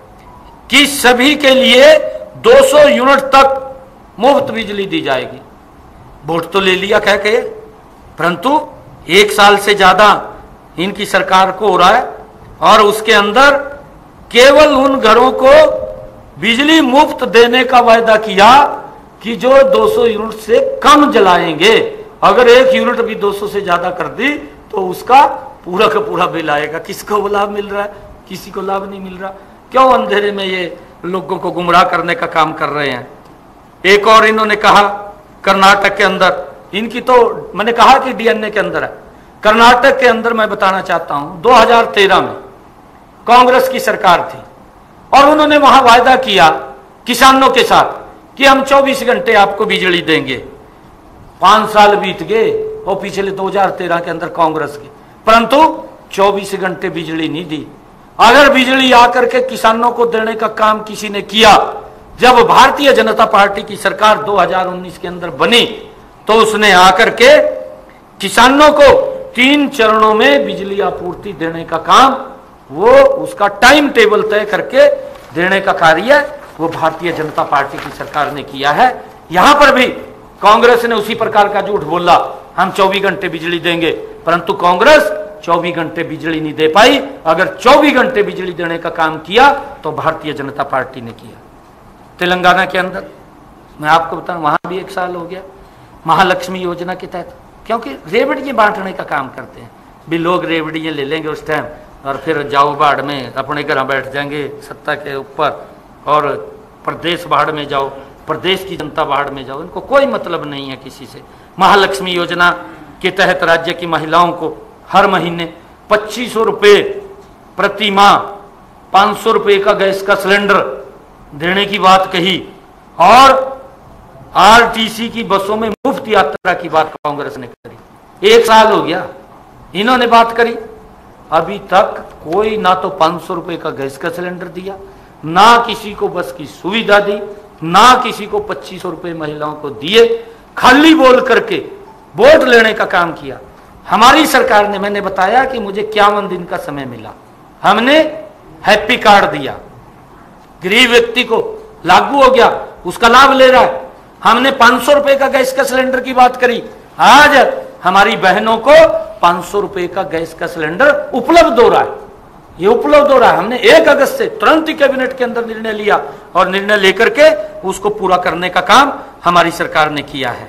[SPEAKER 2] कि सभी के लिए दो सौ यूनिट तक मुफ्त बिजली दी जाएगी। वोट तो ले लिया कह के, परंतु एक साल से ज्यादा इनकी सरकार को हो रहा है और उसके अंदर केवल उन घरों को बिजली मुफ्त देने का वायदा किया कि जो दो सौ यूनिट से कम जलाएंगे। अगर एक यूनिट भी दो सौ से ज्यादा कर दी तो उसका पूरा का पूरा बिल आएगा। किसको लाभ मिल रहा है? किसी को लाभ नहीं मिल रहा। क्यों अंधेरे में ये लोगों को गुमराह करने का काम कर रहे हैं। एक और इन्होंने कहा कर्नाटक के अंदर, इनकी तो मैंने कहा कि डीएनए के अंदर है। कर्नाटक के अंदर मैं बताना चाहता हूं दो हज़ार तेरह में कांग्रेस की सरकार थी और उन्होंने वहां वायदा किया किसानों के साथ कि हम चौबीस घंटे आपको बिजली देंगे। पांच साल बीत गए और पिछले दो हज़ार तेरह के अंदर कांग्रेस की, परंतु चौबीस घंटे बिजली नहीं दी। अगर बिजली आकर के किसानों को देने का काम किसी ने किया, जब भारतीय जनता पार्टी की सरकार दो हज़ार उन्नीस के अंदर बनी तो उसने आकर के किसानों को तीन चरणों में बिजली आपूर्ति देने का काम, वो उसका टाइम टेबल तय करके देने का कार्य वो भारतीय जनता पार्टी की सरकार ने किया है। यहां पर भी कांग्रेस ने उसी प्रकार का झूठ बोला, हम चौबीस घंटे बिजली देंगे, परंतु कांग्रेस चौबीस घंटे बिजली नहीं दे पाई। अगर चौबीस घंटे बिजली देने का काम किया तो भारतीय जनता पार्टी ने किया। तेलंगाना के अंदर मैं आपको बताऊं, वहां भी एक साल हो गया महालक्ष्मी योजना के तहत, क्योंकि रेवड़ियां बांटने का काम करते हैं भी, लोग रेवड़ियां ले लेंगे उस टाइम और फिर जाओ बाढ़ में अपने घर बैठ जाएंगे सत्ता के ऊपर, और प्रदेश बाढ़ में जाओ, प्रदेश की जनता बाढ़ में जाओ, इनको कोई मतलब नहीं है किसी से। महालक्ष्मी योजना के तहत राज्य की महिलाओं को हर महीने पच्चीस सौ रुपये प्रति माह पाँच सौ रुपये का गैस का सिलेंडर देने की बात कही, और आरटीसी की बसों में मुफ्त यात्रा की बात कांग्रेस ने करी। एक साल हो गया इन्होंने बात करी, अभी तक कोई ना तो पाँच सौ रुपये का गैस का सिलेंडर दिया, ना किसी को बस की सुविधा दी, ना किसी को पच्चीस सौ रुपये महिलाओं को दिए, खाली बोल करके वोट लेने का काम किया। हमारी सरकार ने, मैंने बताया कि मुझे इक्यावन दिन का समय मिला, हमने हैप्पी कार्ड दिया, गरीब व्यक्ति को लागू हो गया, उसका लाभ ले रहा है। हमने पांच सौ रुपए का गैस का सिलेंडर की बात करी, आज हमारी बहनों को पांच सौ रुपए का गैस का सिलेंडर उपलब्ध हो रहा है, ये उपलब्ध हो रहा है। हमने एक अगस्त से तुरंत ही कैबिनेट के अंदर निर्णय लिया और निर्णय लेकर के उसको पूरा करने का काम हमारी सरकार ने किया है।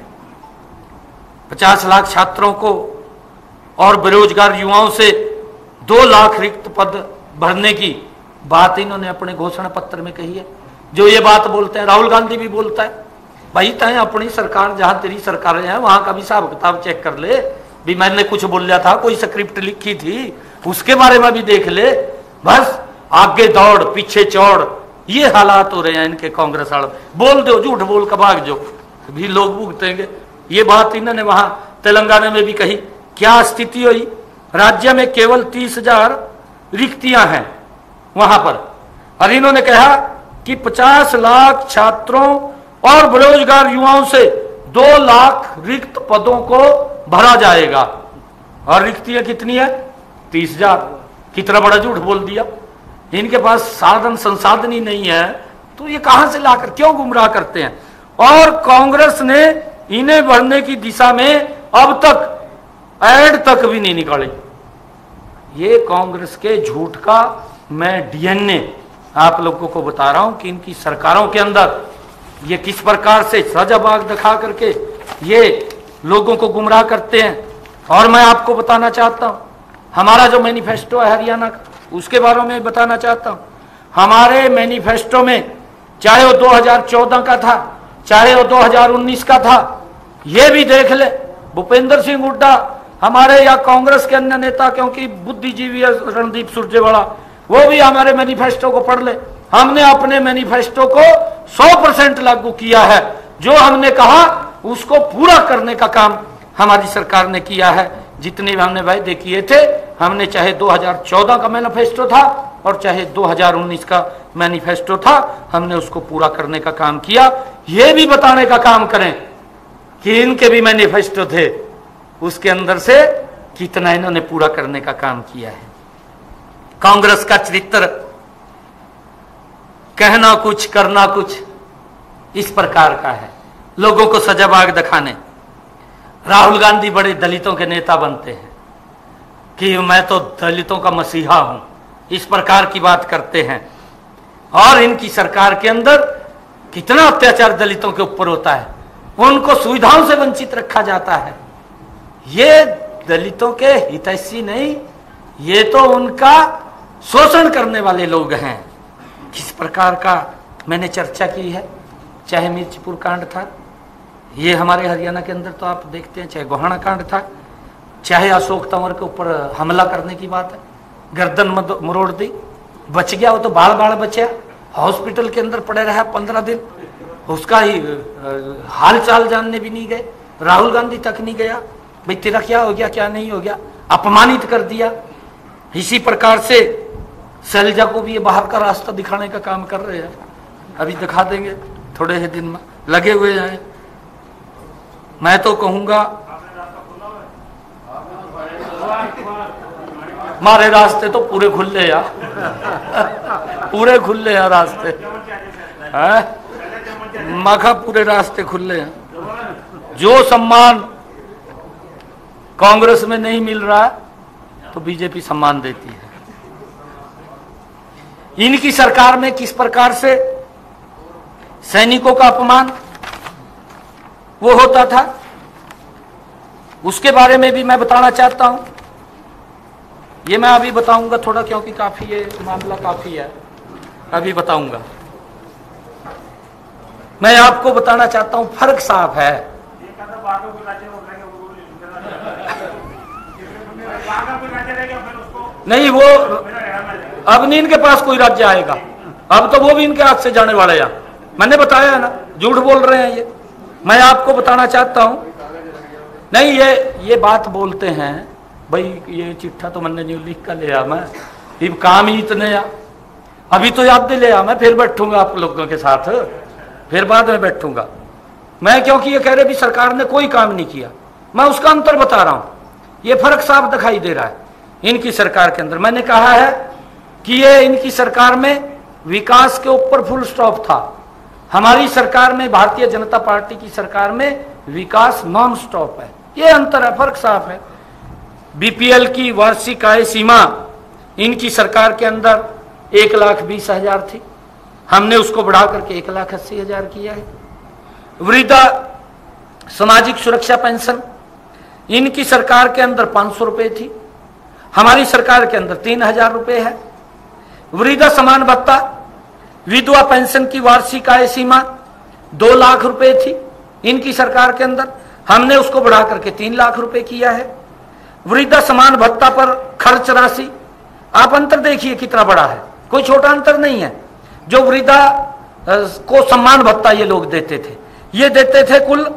[SPEAKER 2] पचास लाख छात्रों को और बेरोजगार युवाओं से दो लाख रिक्त पद भरने की बात इन्होंने अपने घोषणा पत्र में कही है। जो ये बात बोलते हैं, राहुल गांधी भी बोलता है, भाई तय अपनी सरकार, जहां तेरी सरकार है वहां का भी हिसाब किताब चेक कर ले, भी मैंने कुछ बोला था, कोई स्क्रिप्ट लिखी थी, उसके बारे में भी देख ले। बस आगे दौड़ पीछे चौड़, ये हालात हो रहे हैं इनके कांग्रेस वाले। बोल दो, झूठ बोल कर भाग जो, भी लोग भुगतेंगे। ये बात इन्होंने वहां तेलंगाना में भी कही। क्या स्थिति हुई, राज्य में केवल तीस हजार रिक्तियां हैं वहां पर, और इन्होंने कहा कि पचास लाख छात्रों और बेरोजगार युवाओं से दो लाख रिक्त पदों को भरा जाएगा। और रिक्तियां कितनी है? तीस हजार। कितना बड़ा झूठ बोल दिया। इनके पास साधन संसाधन ही नहीं है, तो ये कहां से लाकर क्यों गुमराह करते हैं। और कांग्रेस ने इन्हें भरने की दिशा में अब तक ऐड तक भी नहीं निकाली। ये कांग्रेस के झूठ का मैं डीएनए आप लोगों को बता रहा हूं कि इनकी सरकारों के अंदर ये किस प्रकार से सजाबाग दिखा करके ये लोगों को गुमराह करते हैं। और मैं आपको बताना चाहता हूं, हमारा जो मैनिफेस्टो है हरियाणा का, उसके बारे में बताना चाहता हूं। हमारे मैनिफेस्टो में चाहे वो दो हज़ार चौदह का था, चाहे वो दो हज़ार उन्नीस का था, ये भी देख ले। भूपेंद्र सिंह हुड्डा हमारे या कांग्रेस के अन्य नेता, क्योंकि बुद्धिजीवी है रणदीप सुरजेवाला, वो भी हमारे मैनिफेस्टो को पढ़ ले। हमने अपने मैनिफेस्टो को सौ परसेंट लागू किया है। जो हमने कहा उसको पूरा करने का काम हमारी सरकार ने किया है। जितने भी हमने वायदे किए थे, हमने चाहे दो हज़ार चौदह का मैनिफेस्टो था और चाहे दो हज़ार उन्नीस का मैनिफेस्टो था, हमने उसको पूरा करने का काम किया। ये भी बताने का काम करें कि इनके भी मैनिफेस्टो थे, उसके अंदर से कितना इन्होंने पूरा करने का काम किया है। कांग्रेस का चरित्र कहना कुछ करना कुछ इस प्रकार का है, लोगों को सजाबाग दिखाने। राहुल गांधी बड़े दलितों के नेता बनते हैं कि मैं तो दलितों का मसीहा हूं, इस प्रकार की बात करते हैं। और इनकी सरकार के अंदर कितना अत्याचार दलितों के ऊपर होता है, उनको सुविधाओं से वंचित रखा जाता है। ये दलितों के हितैषी नहीं, ये तो उनका शोषण करने वाले लोग हैं। किस प्रकार का मैंने चर्चा की है, चाहे मिर्चपुर कांड था, ये हमारे हरियाणा के अंदर तो आप देखते हैं, चाहे गोहाना कांड था, चाहे अशोक तंवर के ऊपर हमला करने की बात है, गर्दन मरोड़ दी, बच गया वो तो बाल बाल बचा, हॉस्पिटल के अंदर पड़े रहा पंद्रह दिन, उसका ही हाल चाल जानने भी नहीं गए। राहुल गांधी तक नहीं गया, भाई तेरा क्या हो गया क्या नहीं हो गया, अपमानित कर दिया। इसी प्रकार से शैलजा को भी ये बाहर का रास्ता दिखाने का काम कर रहे हैं, अभी दिखा देंगे थोड़े ही दिन में, लगे हुए हैं। मैं तो कहूंगा हमारे रास्ते तो पूरे खुले या पूरे खुले हैं रास्ते हैं माखा पूरे रास्ते खुले हैं। जो सम्मान कांग्रेस में नहीं मिल रहा तो बीजेपी सम्मान देती है। इनकी सरकार में किस प्रकार से सैनिकों का अपमान वो होता था उसके बारे में भी मैं बताना चाहता हूं। ये मैं अभी बताऊंगा थोड़ा, क्योंकि काफी ये मामला काफी है, अभी बताऊंगा। मैं आपको बताना चाहता हूं फर्क साफ है। नहीं, वो अब नहीं इनके पास कोई राज्य आएगा, अब तो वो भी इनके हाथ से जाने वाले हैं। मैंने बताया है ना, झूठ बोल रहे हैं ये। मैं आपको बताना चाहता हूं, नहीं ये ये बात बोलते हैं भाई ये चिट्ठा तो मैंने नहीं लिख कर लिया, मैं ये काम ही इतने आ, अभी तो याद दे लिया, मैं फिर बैठूंगा आप लोगों के साथ, फिर बाद में बैठूंगा मैं, क्योंकि ये कह रहे भी सरकार ने कोई काम नहीं किया। मैं उसका अंतर बता रहा हूं, ये फर्क साफ दिखाई दे रहा है इनकी सरकार के अंदर। मैंने कहा है कि ये इनकी सरकार में विकास के ऊपर फुल स्टॉप था, हमारी सरकार में, भारतीय जनता पार्टी की सरकार में विकास नॉन स्टॉप है। ये अंतर है, फर्क साफ है। बीपीएल की वार्षिक आय सीमा इनकी सरकार के अंदर एक लाख बीस हजार थी, हमने उसको बढ़ा करके एक लाख अस्सी हजार किया है। वृद्धा सामाजिक सुरक्षा पेंशन इनकी सरकार के अंदर पांच सौ रुपए थी, हमारी सरकार के अंदर तीन हजार रुपए है। वृद्धा समान भत्ता विधवा पेंशन की वार्षिक आय सीमा दो लाख रुपए थी इनकी सरकार के अंदर, हमने उसको बढ़ा करके तीन लाख रुपए किया है। वृद्धा समान भत्ता पर खर्च राशि आप अंतर देखिए कितना बड़ा है, कोई छोटा अंतर नहीं है। जो वृद्धा को सम्मान भत्ता ये लोग देते थे, ये देते थे कुल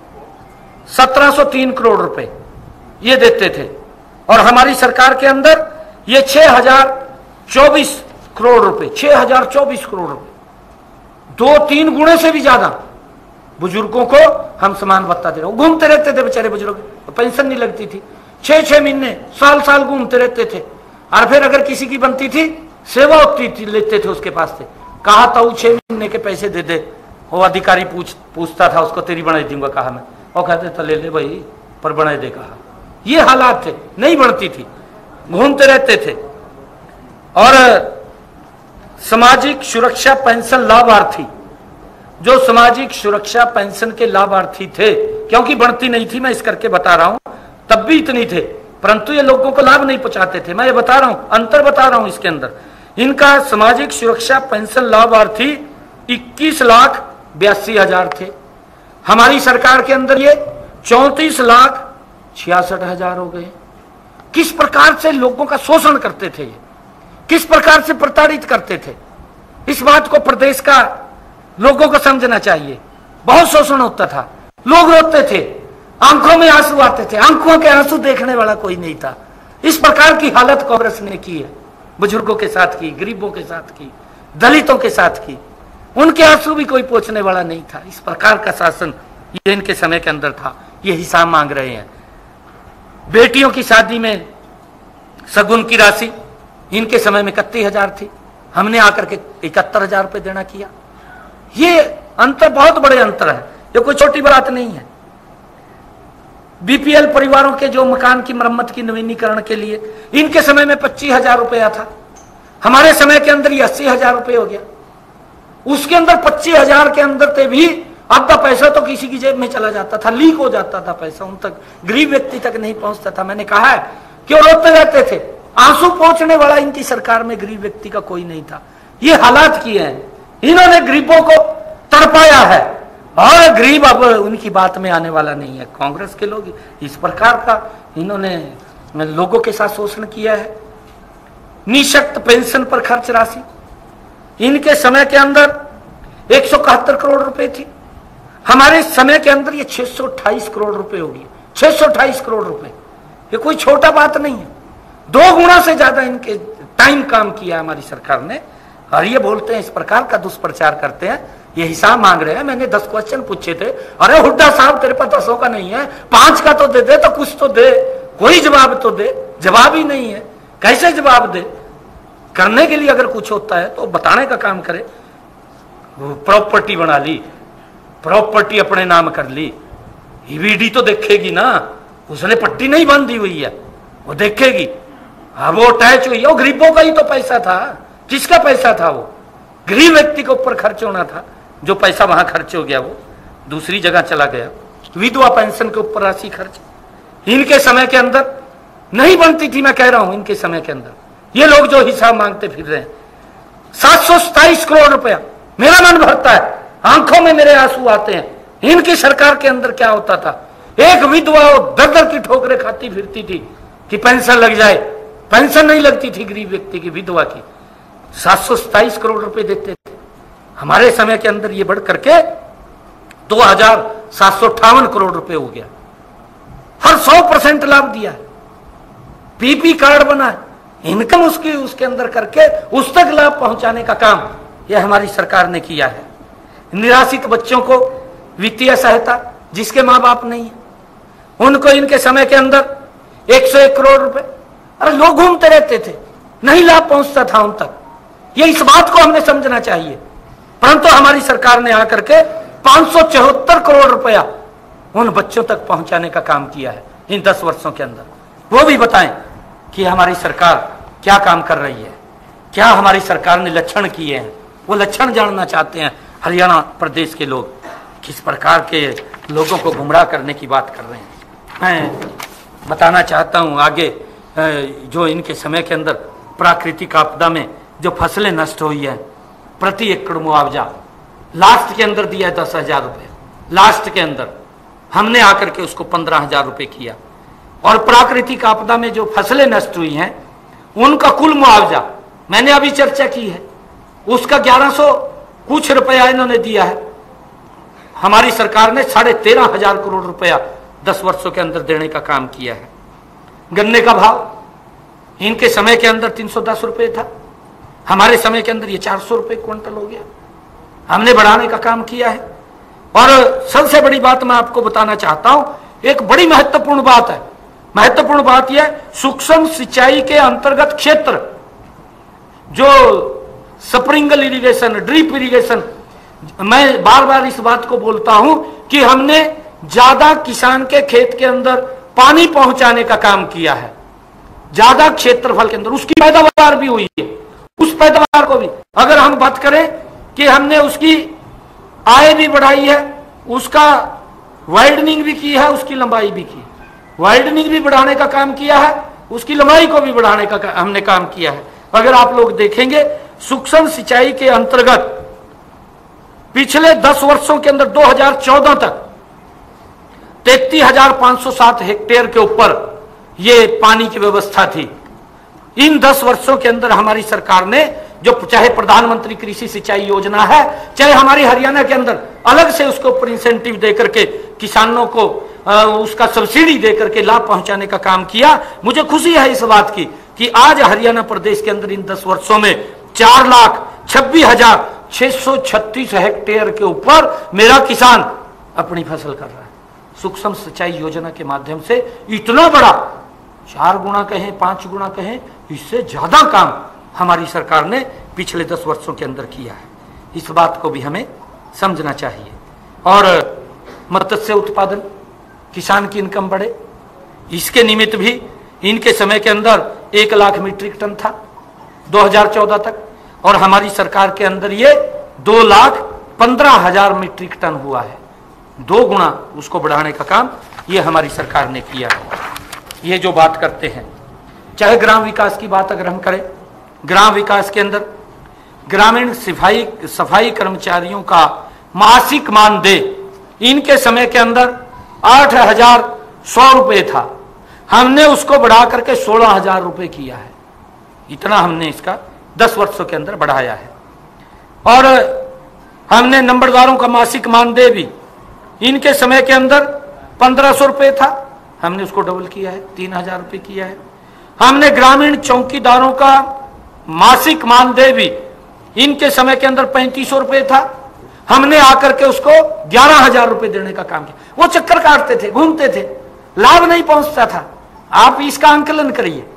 [SPEAKER 2] सत्रह सौ तीन करोड़ रुपए ये देते थे, और हमारी सरकार के अंदर ये छह हजार चौबीस करोड़ रुपए छह हजार चौबीस करोड़ रुपए, दो तीन गुणे से भी ज्यादा बुजुर्गों को हम समान भत्ता दे रहे हैं। घूमते रहते थे बेचारे बुजुर्ग, पेंशन नहीं लगती थी, छह छह महीने साल साल घूमते रहते थे, और फिर अगर किसी की बनती थी सेवा होती थी लेते थे उसके पास से, कहा था वो छह महीने के पैसे दे दे, वो अधिकारी पूछ पूछता था उसको तेरी बनाई दूंगा, कहा मैं, वो कहते तो ले ले भाई पर बनाई दे, कहा। ये हालात थे, नहीं बढ़ती थी, घूमते रहते थे। और सामाजिक सुरक्षा पेंशन लाभार्थी, जो सामाजिक सुरक्षा पेंशन के लाभार्थी थे, क्योंकि बढ़ती नहीं थी, मैं इस करके बता रहा हूं, तब भी इतनी थे, परंतु ये लोगों को लाभ नहीं पहुंचाते थे। मैं ये बता रहा हूं, अंतर बता रहा हूं इसके अंदर। इनका सामाजिक सुरक्षा पेंशन लाभार्थी इक्कीस लाख बयासी हजार थे, हमारी सरकार के अंदर ये चौंतीस लाख छियासठ हजार हो गए। किस प्रकार से लोगों का शोषण करते थे ये, किस प्रकार से प्रताड़ित करते थे, इस बात को प्रदेश का लोगों को समझना चाहिए। बहुत शोषण होता था, लोग रोते थे, आंखों में आंसू आते थे, आंखों के आंसू देखने वाला कोई नहीं था। इस प्रकार की हालत कांग्रेस ने की है, बुजुर्गों के साथ की, गरीबों के साथ की, दलितों के साथ की, उनके आंसू भी कोई पोंछने वाला नहीं था। इस प्रकार का शासन ये इनके समय के अंदर था। ये हिसाब मांग रहे हैं। बेटियों की शादी में सगुन की राशि इनके समय में इकतीस हजार थी, हमने आकर के इकहत्तर हजार रुपए देना किया। ये अंतर बहुत बड़े अंतर है, ये कोई छोटी बात नहीं है। बीपीएल परिवारों के जो मकान की मरम्मत की नवीनीकरण के लिए इनके समय में पच्चीस हजार रुपया था, हमारे समय के अंदर ये अस्सी हजार रुपये हो गया। उसके अंदर पच्चीस हजार के अंदर थे भी आधा पैसा तो किसी की जेब में चला जाता था, लीक हो जाता था पैसा, उन तक गरीब व्यक्ति तक नहीं पहुंचता था। मैंने कहा है क्यों रोते रहते थे, आंसू पहुंचने वाला इनकी सरकार में गरीब व्यक्ति का कोई नहीं था। ये हालात किए हैं इन्होंने, गरीबों को तड़पाया है, और गरीब अब उनकी बात में आने वाला नहीं है। कांग्रेस के लोग इस प्रकार का इन्होंने लोगों के साथ शोषण किया है। निःशक्त पेंशन पर खर्च राशि इनके समय के अंदर एक सौ इकहत्तर करोड़ रुपए थी, हमारे समय के अंदर ये छह सौ अट्ठाईस करोड़ रुपए हो गई। छह सौ अट्ठाईस करोड़ रुपए, ये कोई छोटा बात नहीं है। दो गुना से ज्यादा इनके टाइम काम किया हमारी सरकार ने, और ये बोलते हैं, इस प्रकार का दुष्प्रचार करते हैं, ये हिसाब मांग रहे हैं। मैंने दस क्वेश्चन पूछे थे, अरे हुड्डा साहब तेरे पास दसों का नहीं है, पांच का तो दे दे, तो कुछ तो दे, कोई जवाब तो दे, जवाब ही नहीं है। कैसे जवाब दे? करने के लिए अगर कुछ होता है तो बताने का काम करे। प्रॉपर्टी बना ली, प्रॉपर्टी अपने नाम कर ली, ईवीडी तो देखेगी ना, उसने पट्टी नहीं बांधी हुई है, वो देखेगी। अब वो अटैच हुई है, वो गरीबों का ही तो पैसा था। किसका पैसा था? वो गरीब व्यक्ति के ऊपर खर्च होना था। जो पैसा वहां खर्च हो गया वो दूसरी जगह चला गया। विधवा पेंशन के ऊपर राशि खर्च इनके समय के अंदर नहीं बनती थी। मैं कह रहा हूं इनके समय के अंदर ये लोग जो हिसाब मांगते फिर रहे हैं, सात सौ सताइस करोड़ रुपया। मेरा मन भरता है, आंखों में मेरे आंसू आते हैं। इनकी सरकार के अंदर क्या होता था? एक विधवा दर दर की ठोकरें खाती फिरती थी कि पेंशन लग जाए। पेंशन नहीं लगती थी गरीब व्यक्ति की, विधवा की। सात सौ सताइस करोड़ रुपए देते थे। हमारे समय के अंदर ये बढ़ करके दो हजार सात सौ अट्ठावन करोड़ रुपए हो गया। हर सौ परसेंट लाभ दिया है, पीपी कार्ड बना है, इनकम उसकी उसके अंदर करके उस तक लाभ पहुंचाने का काम यह हमारी सरकार ने किया है। निराश्रित बच्चों को वित्तीय सहायता, जिसके मां बाप नहीं है उनको इनके समय के अंदर एक सौ एक करोड़ रुपए। अरे लोग घूमते रहते थे, नहीं लाभ पहुंचता था उन तक। ये इस बात को हमने समझना चाहिए। परंतु हमारी सरकार ने आकर के पांच सौ चौहत्तर करोड़ रुपया उन बच्चों तक पहुंचाने का काम किया है इन दस वर्षों के अंदर। वो भी बताएं कि हमारी सरकार क्या काम कर रही है, क्या हमारी सरकार ने लक्षण किए हैं। वो लक्षण जानना चाहते हैं हरियाणा प्रदेश के लोग, किस प्रकार के लोगों को गुमराह करने की बात कर रहे हैं। मैं बताना चाहता हूं आगे, जो इनके समय के अंदर प्राकृतिक आपदा में जो फसलें नष्ट हुई है, प्रति एकड़ मुआवजा लास्ट के अंदर दिया है दस हजार रुपये। लास्ट के अंदर हमने आकर के उसको पंद्रह हजार रुपये किया। और प्राकृतिक आपदा में जो फसलें नष्ट हुई हैं उनका कुल मुआवजा मैंने अभी चर्चा की है, उसका ग्यारह सौ कुछ रुपया इन्होंने दिया है। हमारी सरकार ने साढ़े तेरह हजार करोड़ रुपया दस वर्षों के अंदर देने का काम किया है। गन्ने का भाव इनके समय के अंदर तीन सौ दस रुपये था, हमारे समय के अंदर ये चार सौ रुपये क्विंटल हो गया। हमने बढ़ाने का काम किया है। और सबसे बड़ी बात मैं आपको बताना चाहता हूं, एक बड़ी महत्वपूर्ण बात है। महत्वपूर्ण बात यह, सूक्ष्म सिंचाई के अंतर्गत क्षेत्र जो स्प्रिंकल इरिगेशन, ड्रिप इरिगेशन, मैं बार बार इस बात को बोलता हूं कि हमने ज्यादा किसान के खेत के अंदर पानी पहुंचाने का काम किया है। ज्यादा क्षेत्रफल के अंदर उसकी पैदावार भी हुई है। उस पैदावार को भी अगर हम बात करें कि हमने उसकी आय भी बढ़ाई है, उसका वाइडनिंग भी की है, उसकी लंबाई भी की। वाइडनिंग भी बढ़ाने का काम किया है, उसकी लंबाई को भी बढ़ाने का हमने काम किया है। अगर आप लोग देखेंगे सूक्ष्म सिंचाई के अंतर्गत पिछले दस वर्षों के अंदर दो हजार चौदह तक तैतीस हजार पांच सौ सात हेक्टेयर के ऊपर ये पानी की व्यवस्था थी। इन दस वर्षों के अंदर हमारी सरकार ने, जो चाहे प्रधानमंत्री कृषि सिंचाई योजना है, चाहे हमारी हरियाणा के अंदर अलग से उसके ऊपर इंसेंटिव देकर के किसानों को आ, उसका सब्सिडी देकर के लाभ पहुंचाने का काम किया। मुझे खुशी है इस बात की कि आज हरियाणा प्रदेश के अंदर इन दस वर्षों में चार लाख छब्बीस हजार छह सौ छत्तीस हेक्टेयर के ऊपर मेरा किसान अपनी फसल कर रहा है। सूक्ष्म सिंचाई योजना के माध्यम से इतना बड़ा, चार गुना कहें पांच गुना कहें, इससे ज्यादा काम हमारी सरकार ने पिछले दस वर्षों के अंदर किया है। इस बात को भी हमें समझना चाहिए। और मत्स्य उत्पादन, किसान की इनकम बढ़े, इसके निमित्त भी इनके समय के अंदर एक लाख मीट्रिक टन था दो हजार चौदह तक, और हमारी सरकार के अंदर ये दो लाख पंद्रह हजार मीट्रिक टन हुआ है। दो गुना उसको बढ़ाने का काम ये हमारी सरकार ने किया है। ये जो बात करते हैं, चाहे ग्राम विकास की बात अगर हम करें, ग्राम विकास के अंदर ग्रामीण सफाई सफाई कर्मचारियों का मासिक मानदेय इनके समय के अंदर आठ हजार सौ रुपये था, हमने उसको बढ़ा करके सोलह हजार रुपये किया है। इतना हमने इसका दस वर्षों के अंदर बढ़ाया है। और हमने नंबरदारों का मासिक मानदेय भी इनके समय के अंदर पंद्रह सौ रुपये था, हमने उसको डबल किया है, तीन हजार रुपये किया है। हमने ग्रामीण चौकीदारों का मासिक मानदेय भी इनके समय के अंदर पैंतीस सौ रुपये था, हमने आकर के उसको ग्यारह हजार रुपये देने का काम किया। वो चक्कर काटते थे, घूमते थे, लाभ नहीं पहुंचता था। आप इसका आंकलन करिए,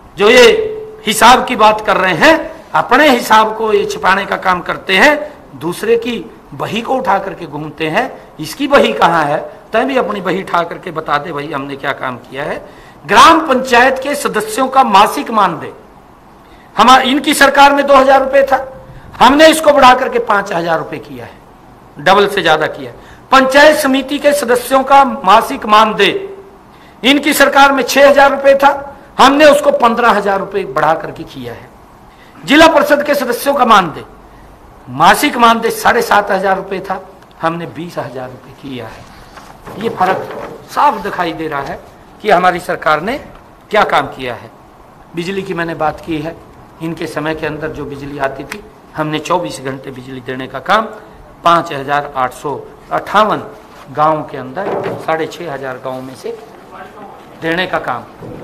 [SPEAKER 2] जो ये हिसाब की बात कर रहे हैं, अपने हिसाब को ये छिपाने का काम करते हैं, दूसरे की बही को उठा करके घूमते हैं। इसकी बही कहाँ है? तय भी अपनी बही उठा करके बता दे भाई हमने क्या काम किया है। ग्राम पंचायत के सदस्यों का मासिक मानदेय हमारी इनकी सरकार में दो हजार रुपए था, हमने इसको बढ़ा करके पांच हजार रुपए किया है, डबल से ज्यादा किया। पंचायत समिति के सदस्यों का मासिक मानदेय इनकी सरकार में छह हजार रुपए था, हमने उसको पंद्रह हजार रुपए बढ़ा करके किया है। जिला परिषद के सदस्यों का मानदेय मासिक मानदेय साढ़े सात हजार रुपए था, हमने बीस हजार रुपए किया है। ये फर्क साफ दिखाई दे रहा है कि हमारी सरकार ने क्या काम किया है। बिजली की मैंने बात की है, इनके समय के अंदर जो बिजली आती थी हमने चौबीस घंटे बिजली देने का काम पाँच हजार आठ सौ अट्ठावन गाँव के अंदर साढ़े छः हजार गाँव में से देने का काम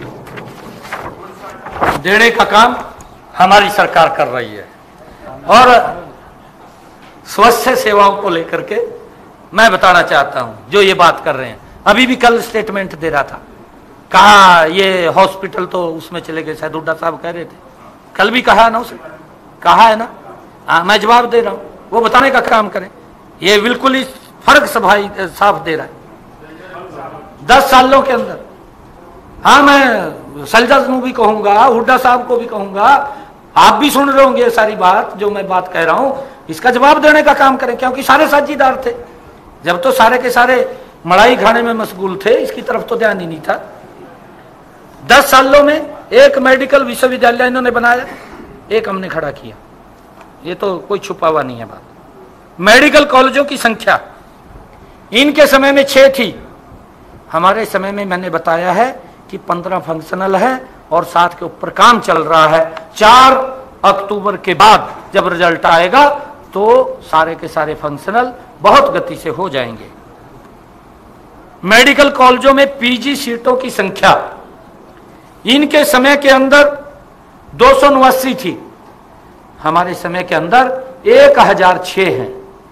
[SPEAKER 2] देने का काम हमारी सरकार कर रही है। और स्वास्थ्य सेवाओं को लेकर के मैं बताना चाहता हूं, जो ये बात कर रहे हैं, अभी भी कल स्टेटमेंट दे रहा था, कहा ये हॉस्पिटल तो उसमें चले गए, शायद हुड्डा साहब कह रहे थे, कल भी कहा ना, उसे कहा है ना, आ, मैं जवाब दे रहा हूं, वो बताने का काम करें। ये बिल्कुल ही फर्क सभाई साफ दे रहा है दस सालों के अंदर। हाँ, मैं सलजा को भी कहूंगा, हुड्डा साहब को भी कहूंगा, आप भी सुन रहे होंगे सारी बात जो मैं बात कह रहा हूं, इसका जवाब देने का काम करें, क्योंकि सारे साझीदार थे। जब तो सारे के सारे मड़ाई खाने में मशगूल थे, इसकी तरफ तो ध्यान ही नहीं था। दस सालों में एक मेडिकल विश्वविद्यालय इन्होंने बनाया, एक हमने खड़ा किया, ये तो कोई छुपा हुआ नहीं है बात। मेडिकल कॉलेजों की संख्या इनके समय में छह थी, हमारे समय में मैंने बताया है कि पंद्रह फंक्शनल है और सात के ऊपर काम चल रहा है। चार अक्टूबर के बाद जब रिजल्ट आएगा तो सारे के सारे फंक्शनल बहुत गति से हो जाएंगे। मेडिकल कॉलेजों में पीजी सीटों की संख्या इनके समय के अंदर दो सौ नवासी थी, हमारे समय के अंदर एक हजार छह है।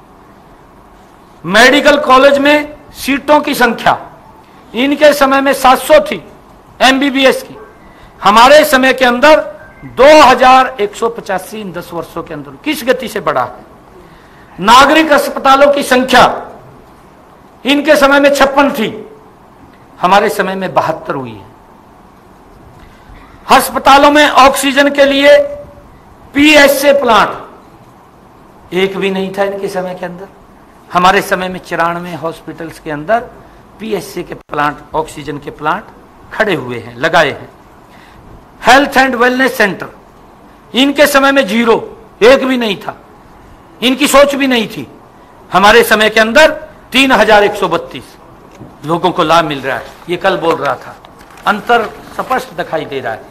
[SPEAKER 2] मेडिकल कॉलेज में सीटों की संख्या इनके समय में सात सौ थी एमबीबीएस की, हमारे समय के अंदर दो हजार एक सौ पचासी इन दस वर्षों के अंदर किस गति से बढ़ा है। नागरिक अस्पतालों की संख्या इनके समय में छप्पन थी, हमारे समय में बहत्तर हुई है। अस्पतालों में ऑक्सीजन के लिए पीएसए प्लांट एक भी नहीं था इनके समय के अंदर, हमारे समय में चिरानवे हॉस्पिटल्स के अंदर पीएसए के प्लांट, ऑक्सीजन के प्लांट खड़े हुए हैं, लगाए हैं। हेल्थ एंड वेलनेस सेंटर इनके समय में जीरो, एक भी नहीं था, इनकी सोच भी नहीं थी, हमारे समय के अंदर तीन हजार एक सौ बत्तीस लोगों को लाभ मिल रहा है। ये कल बोल रहा था, अंतर स्पष्ट दिखाई दे रहा है।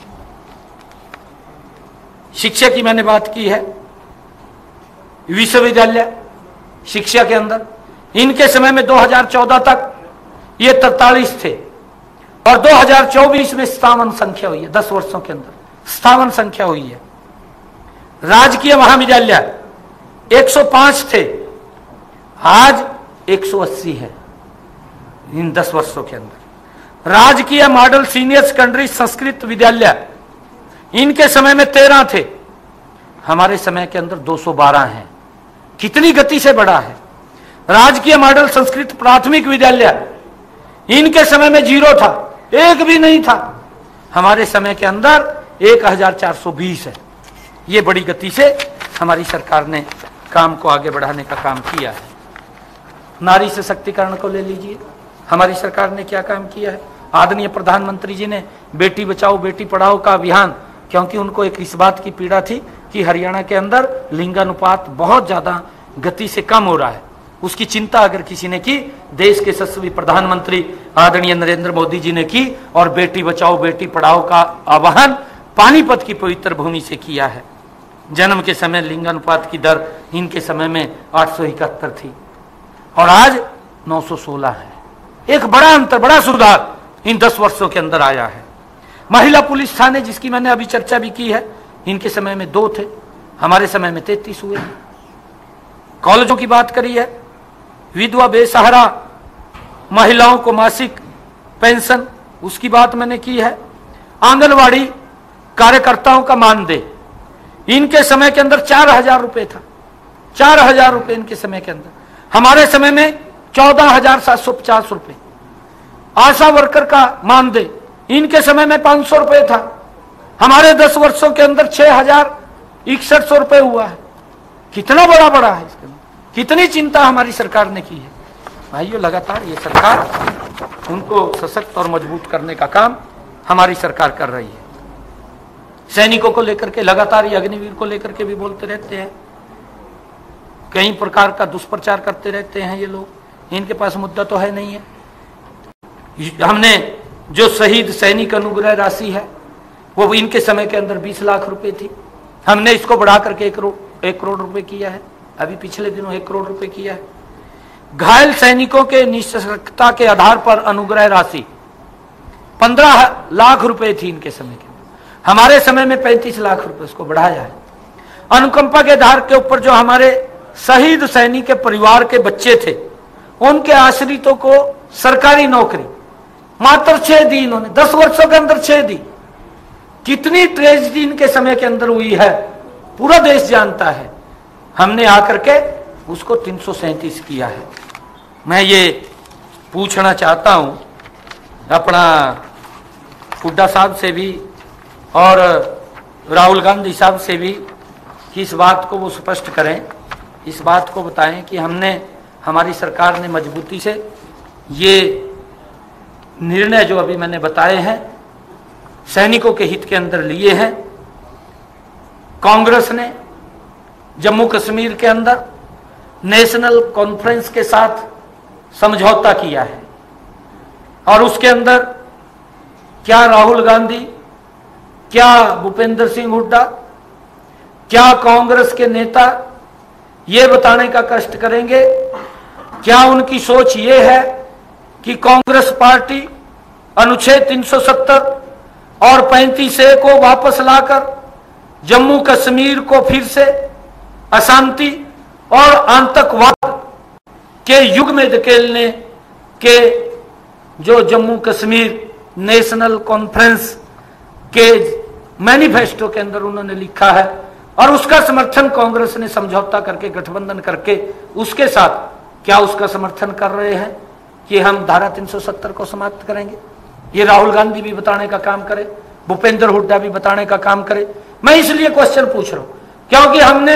[SPEAKER 2] शिक्षा की मैंने बात की है, विश्वविद्यालय शिक्षा के अंदर इनके समय में दो हजार चौदह तक ये तैतालीस थे और दो हजार चौबीस में सत्तावन संख्या हुई है, दस वर्षों के अंदर सत्तावन संख्या हुई है। राजकीय महाविद्यालय एक सौ पाँच थे, आज एक सौ अस्सी है इन दस वर्षों के अंदर। राजकीय मॉडल सीनियर सेकेंडरी संस्कृत विद्यालय इनके समय में तेरह थे, हमारे समय के अंदर दो सौ बारह हैं, कितनी गति से बढ़ा है। राजकीय मॉडल संस्कृत प्राथमिक विद्यालय इनके समय में जीरो था, एक भी नहीं था, हमारे समय के अंदर एक हजार चार सौ बीस है। ये बड़ी गति से हमारी सरकार ने काम को आगे बढ़ाने का काम किया है। नारी सशक्तिकरण को ले लीजिए, हमारी सरकार ने क्या काम किया है। आदरणीय प्रधानमंत्री जी ने बेटी बचाओ बेटी पढ़ाओ का अभियान, क्योंकि उनको एक इस बात की पीड़ा थी कि हरियाणा के अंदर लिंगानुपात बहुत ज्यादा गति से कम हो रहा है, उसकी चिंता अगर किसी ने की, देश के यशस्वी प्रधानमंत्री आदरणीय नरेंद्र मोदी जी ने की और बेटी बचाओ बेटी पढ़ाओ का आह्वान पानीपत की पवित्र भूमि से किया है। जन्म के समय लिंगानुपात की दर इनके समय में आठ सौ इकहत्तर थी और आज नौ सौ सोलह है। एक बड़ा अंतर, बड़ा सुधार इन दस वर्षों के अंदर आया है। महिला पुलिस थाने जिसकी मैंने अभी चर्चा भी की है, इनके समय में दो थे, हमारे समय में तैतीस हुए। कॉलेजों की बात करी है, विधवा बेसहारा महिलाओं को मासिक पेंशन उसकी बात मैंने की है। आंगनवाड़ी कार्यकर्ताओं का मानदेय इनके समय के अंदर चार हजार रुपये था, चार हजार रुपये इनके समय के अंदर। हमारे समय में चौदह हजार सात सौ पचास रुपये। आशा वर्कर का मानदेय इनके समय में पांच सौ रुपये था, हमारे दस वर्षों के अंदर छह हजार इकसठ सौ रुपये हुआ है। कितना बड़ा बड़ा है इसके अंदर, कितनी चिंता हमारी सरकार ने की है। भाइयों, लगातार ये सरकार उनको सशक्त और मजबूत करने का काम हमारी सरकार कर रही है। सैनिकों को लेकर के लगातार ये अग्निवीर को लेकर के भी बोलते रहते हैं, कई प्रकार का दुष्प्रचार करते रहते हैं ये लोग। इनके पास मुद्दा तो है नहीं है। हमने जो शहीद सैनिक अनुग्रह राशि है वो इनके समय के अंदर बीस लाख रुपए थी, हमने इसको बढ़ा करके एक करोड़ एक करोड़ रुपए किया है। अभी पिछले दिनों एक करोड़ रुपए किया है। घायल सैनिकों के निःशक्तता के आधार पर अनुग्रह राशि पंद्रह लाख रुपए थी इनके समय के, हमारे समय में पैंतीस लाख रुपए उसको बढ़ाया है। अनुकंपा के आधार के ऊपर जो हमारे शहीद सैनिक के परिवार के बच्चे थे उनके आश्रितों को सरकारी नौकरी मात्र छह दी इन्होंने, दस वर्षों के अंदर छह दी। कितनी ट्रेजेडी इनके समय के अंदर हुई है पूरा देश जानता है। हमने आकर के उसको तीन सौ सैंतीस किया है। मैं ये पूछना चाहता हूं अपना हुड्डा साहब से भी और राहुल गांधी साहब से भी कि इस बात को वो स्पष्ट करें, इस बात को बताएं कि हमने हमारी सरकार ने मजबूती से ये निर्णय जो अभी मैंने बताए हैं सैनिकों के हित के अंदर लिए हैं। कांग्रेस ने जम्मू कश्मीर के अंदर नेशनल कॉन्फ्रेंस के साथ समझौता किया है और उसके अंदर क्या राहुल गांधी, क्या भूपेंद्र सिंह हुड्डा, क्या कांग्रेस के नेता ये बताने का कष्ट करेंगे, क्या उनकी सोच ये है कि कांग्रेस पार्टी अनुच्छेद तीन सौ सत्तर और पैंतीस ए को वापस लाकर जम्मू कश्मीर को फिर से अशांति और आतंकवाद के युग में धकेलने के जो जम्मू कश्मीर नेशनल कॉन्फ्रेंस के मैनिफेस्टो के अंदर उन्होंने लिखा है और उसका समर्थन कांग्रेस ने समझौता करके गठबंधन करके उसके साथ क्या उसका समर्थन कर रहे हैं कि हम धारा तीन सौ सत्तर को समाप्त करेंगे। ये राहुल गांधी भी बताने का काम करे, भूपेंद्र हुड्डा भी बताने का काम करे। मैं इसलिए क्वेश्चन पूछ रहा हूं क्योंकि हमने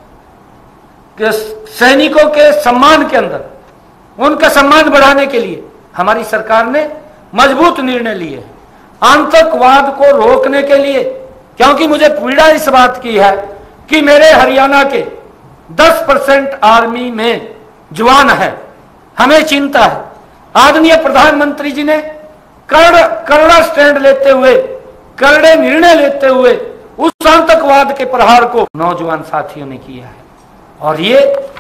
[SPEAKER 2] सैनिकों के सम्मान के अंदर उनका सम्मान बढ़ाने के लिए हमारी सरकार ने मजबूत निर्णय लिए, आतंकवाद को रोकने के लिए। क्योंकि मुझे पीड़ा इस बात की है कि मेरे हरियाणा के दस परसेंट आर्मी में जवान है, हमें चिंता है। आदरणीय प्रधानमंत्री जी ने कड़ कड़ा स्टैंड लेते हुए, कड़े निर्णय लेते हुए उस आतंकवाद के प्रहार को नौजवान साथियों ने किया है और ये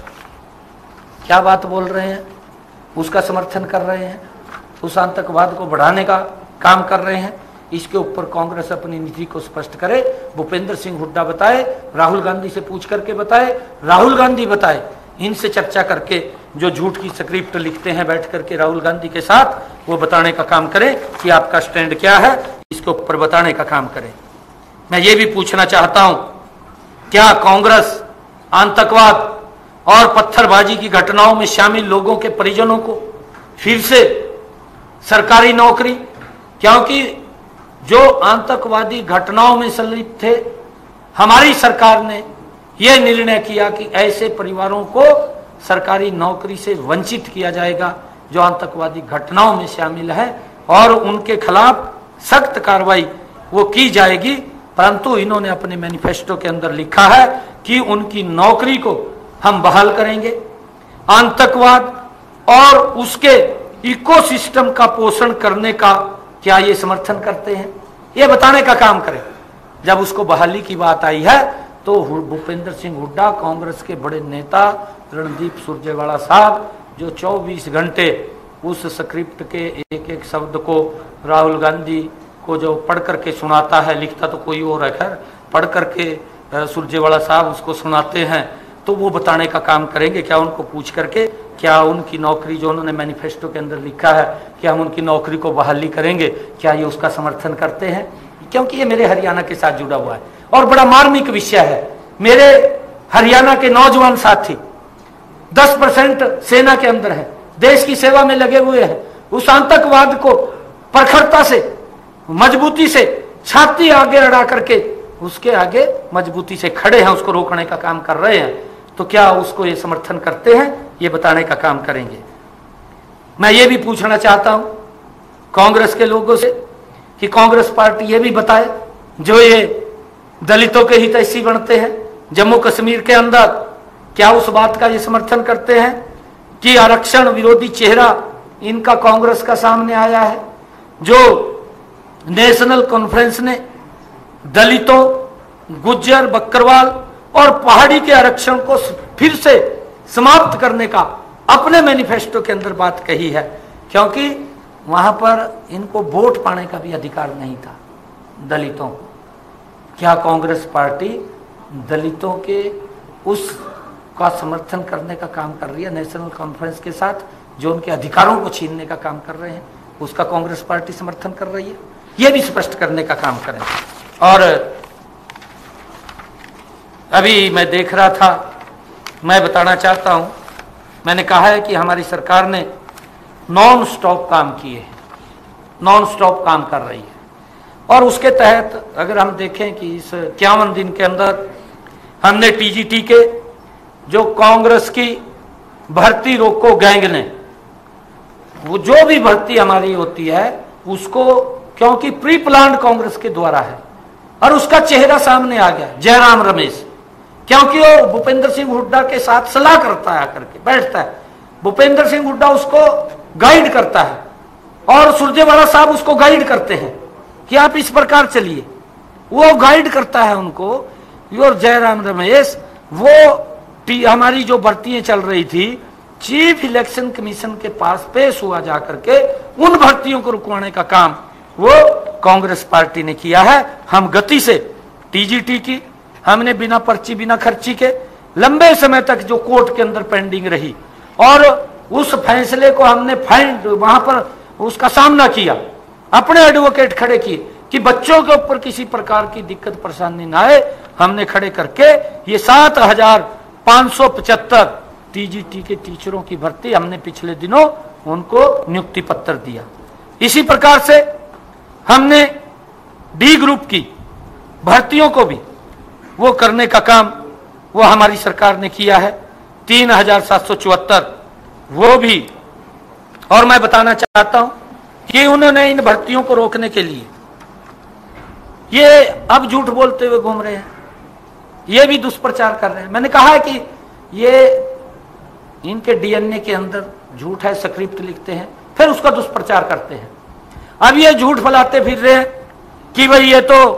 [SPEAKER 2] क्या बात बोल रहे हैं, उसका समर्थन कर रहे हैं, उस आतंकवाद को बढ़ाने का काम कर रहे हैं। इसके ऊपर कांग्रेस अपनी नीति को स्पष्ट करे, भूपेंद्र सिंह हुड्डा बताए, राहुल गांधी से पूछ करके बताए, राहुल गांधी बताए, इनसे चर्चा करके जो झूठ की स्क्रिप्ट लिखते हैं बैठ करके राहुल गांधी के साथ, वो बताने का काम करें कि आपका स्टैंड क्या है, इसके ऊपर बताने का काम करें। मैं ये भी पूछना चाहता हूं, क्या कांग्रेस आतंकवाद और पत्थरबाजी की घटनाओं में शामिल लोगों के परिजनों को फिर से सरकारी नौकरी, क्योंकि जो आतंकवादी घटनाओं में संलिप्त थे हमारी सरकार ने यह निर्णय किया कि ऐसे परिवारों को सरकारी नौकरी से वंचित किया जाएगा जो आतंकवादी घटनाओं में शामिल है और उनके खिलाफ सख्त कार्रवाई वो की जाएगी। परंतु इन्होंने अपने मैनिफेस्टो के अंदर लिखा है कि उनकी नौकरी को हम बहाल करेंगे। आतंकवाद और उसके इकोसिस्टम का पोषण करने का क्या ये समर्थन करते हैं, ये बताने का काम करें। जब उसको बहाली की बात आई है तो भूपेंद्र सिंह हुड्डा, कांग्रेस के बड़े नेता रणदीप सुरजेवाला साहब, जो चौबीस घंटे उस स्क्रिप्ट के एक एक शब्द को राहुल गांधी को जो पढ़ करके सुनाता है, लिखता तो कोई और है खैर, पढ़ करके सुरजेवाला साहब उसको सुनाते हैं, तो वो बताने का काम करेंगे। क्या उनको पूछ करके क्या उनकी नौकरी जो उन्होंने मैनिफेस्टो के अंदर लिखा है, क्या हम उनकी नौकरी को बहाली करेंगे, क्या ये उसका समर्थन करते हैं? क्योंकि ये मेरे हरियाणा के साथ जुड़ा हुआ है और बड़ा मार्मिक विषय है। मेरे हरियाणा के नौजवान साथी दस परसेंट सेना के अंदर है, देश की सेवा में लगे हुए हैं, उस आतंकवाद को प्रखरता से, मजबूती से, छाती आगे अड़ा करके उसके आगे मजबूती से खड़े हैं, उसको रोकने का काम कर रहे हैं। तो क्या उसको ये समर्थन करते हैं, ये बताने का काम करेंगे। मैं ये भी पूछना चाहता हूं कांग्रेस के लोगों से कि कांग्रेस पार्टी ये भी बताए, जो ये दलितों के हितैषी बनते हैं जम्मू कश्मीर के अंदर, क्या उस बात का ये समर्थन करते हैं कि आरक्षण विरोधी चेहरा इनका कांग्रेस का सामने आया है, जो नेशनल कॉन्फ्रेंस ने दलितों, गुज्जर, बकरवाल और पहाड़ी के आरक्षण को फिर से समाप्त करने का अपने मैनिफेस्टो के अंदर बात कही है, क्योंकि वहां पर इनको वोट पाने का भी अधिकार नहीं था दलितों को। क्या कांग्रेस पार्टी दलितों के उस का समर्थन करने का काम कर रही है नेशनल कॉन्फ्रेंस के साथ, जो उनके अधिकारों को छीनने का काम कर रहे हैं, उसका कांग्रेस पार्टी समर्थन कर रही है? यह भी स्पष्ट करने का काम करें। और अभी मैं देख रहा था, मैं बताना चाहता हूं, मैंने कहा है कि हमारी सरकार ने नॉन स्टॉप काम किए हैं, नॉन स्टॉप काम कर रही है। और उसके तहत अगर हम देखें कि इस इक्यावन दिन के अंदर हमने टीजीटी के, जो कांग्रेस की भर्ती रोको गैंग ने, वो जो भी भर्ती हमारी होती है उसको, क्योंकि प्री प्लान्ड कांग्रेस के द्वारा है और उसका चेहरा सामने आ गया, जयराम रमेश, क्योंकि वो भूपेंद्र सिंह हुड्डा के साथ सलाह करता है, करके बैठता है, भूपेंद्र सिंह हुड्डा उसको गाइड करता है और सुरजेवाला साहब उसको गाइड करते हैं कि आप इस प्रकार चलिए, वो गाइड करता है उनको। और जयराम रमेश वो हमारी जो भर्तियां चल रही थी, चीफ इलेक्शन कमीशन के पास पेश हुआ जाकर के उन भर्तियों को रुकवाने का काम वो कांग्रेस पार्टी ने किया है। हम गति से टीजीटी की हमने बिना पर्ची, बिना खर्ची के लंबे समय तक जो कोर्ट के अंदर पेंडिंग रही, और उस फैसले को हमने फाइंड वहां पर उसका सामना किया, अपने एडवोकेट खड़े किए कि बच्चों के ऊपर किसी प्रकार की दिक्कत परेशानी ना आए। हमने खड़े करके ये सात हजार पांच सौ पचहत्तर टीजीटी के टीचरों की भर्ती हमने पिछले दिनों उनको नियुक्ति पत्र दिया। इसी प्रकार से हमने डी ग्रुप की भर्तियों को भी वो करने का काम वो हमारी सरकार ने किया है, तीन हजार सात सौ चौहत्तर वो भी। और मैं बताना चाहता हूं कि उन्होंने इन भर्तियों को रोकने के लिए ये अब झूठ बोलते हुए घूम रहे हैं, ये भी दुष्प्रचार कर रहे हैं। मैंने कहा है कि ये इनके डीएनए के अंदर झूठ है, स्क्रिप्ट लिखते हैं फिर उसका दुष्प्रचार करते हैं। अब ये झूठ फैलाते फिर रहे हैं कि भाई ये तो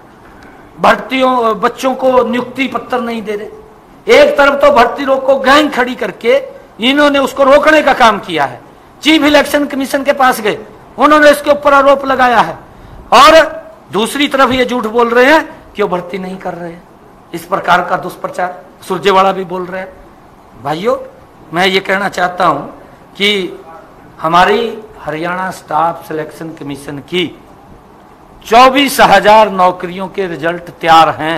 [SPEAKER 2] भर्तियों बच्चों को नियुक्ति पत्र नहीं दे रहे। एक तरफ तो भर्ती रोको गैंग खड़ी करके इन्होंने उसको रोकने का काम किया है, चीफ इलेक्शन कमीशन के पास गए, उन्होंने इसके ऊपर आरोप लगाया है, और दूसरी तरफ ये झूठ बोल रहे हैं कि वो भर्ती नहीं कर रहे हैं। इस प्रकार का दुष्प्रचार सुरजेवाला भी बोल रहे हैं। भाइयों, मैं ये कहना चाहता हूं कि हमारी हरियाणा स्टाफ सिलेक्शन कमीशन की चौबीस हजार नौकरियों के रिजल्ट तैयार हैं।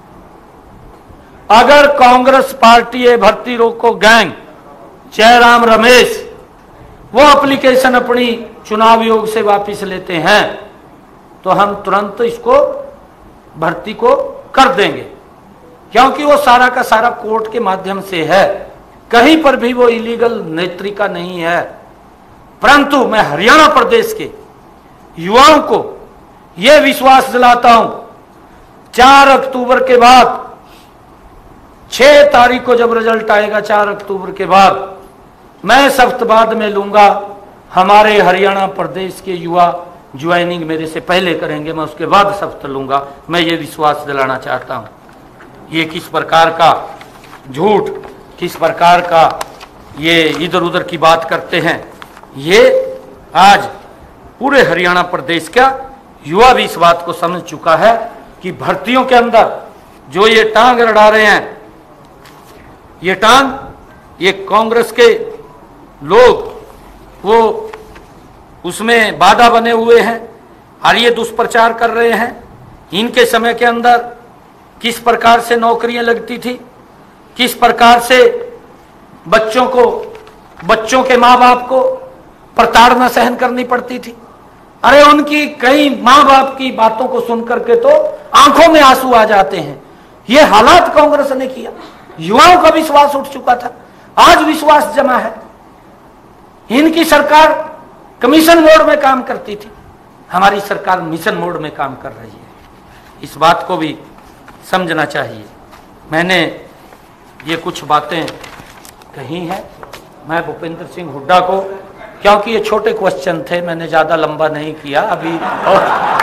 [SPEAKER 2] अगर कांग्रेस पार्टी है भर्ती रोको गैंग, जयराम रमेश वो एप्लीकेशन अपनी चुनाव आयोग से वापस लेते हैं तो हम तुरंत इसको भर्ती को कर देंगे, क्योंकि वो सारा का सारा कोर्ट के माध्यम से है, कहीं पर भी वो इलीगल नेत्रिका नहीं है। परंतु मैं हरियाणा प्रदेश के युवाओं को यह विश्वास दिलाता हूं, चार अक्टूबर के बाद, छह तारीख को जब रिजल्ट आएगा चार अक्टूबर के बाद, मैं शपथ बाद में लूंगा, हमारे हरियाणा प्रदेश के युवा ज्वाइनिंग मेरे से पहले करेंगे, मैं उसके बाद शपथ लूंगा। मैं ये विश्वास दिलाना चाहता हूं। ये किस प्रकार का झूठ, किस प्रकार का ये इधर उधर की बात करते हैं, ये आज पूरे हरियाणा प्रदेश का युवा भी इस बात को समझ चुका है कि भर्तियों के अंदर जो ये टांग अड़ा रहे हैं, ये टांग, ये कांग्रेस के लोग वो उसमें बाधा बने हुए हैं। और ये दुष्प्रचार कर रहे हैं। इनके समय के अंदर किस प्रकार से नौकरियां लगती थी, किस प्रकार से बच्चों को, बच्चों के माँ बाप को प्रताड़ना सहन करनी पड़ती थी। अरे उनकी कई माँ बाप की बातों को सुनकर के तो आंखों में आंसू आ जाते हैं। ये हालात कांग्रेस ने किया। युवाओं का विश्वास उठ चुका था, आज विश्वास जमा है। इनकी सरकार कमीशन मोड में काम करती थी, हमारी सरकार मिशन मोड में काम कर रही है। इस बात को भी समझना चाहिए। मैंने ये कुछ बातें कही हैं। मैं भूपेंद्र सिंह हुड्डा को, क्योंकि ये छोटे क्वेश्चन थे, मैंने ज्यादा लंबा नहीं किया अभी, और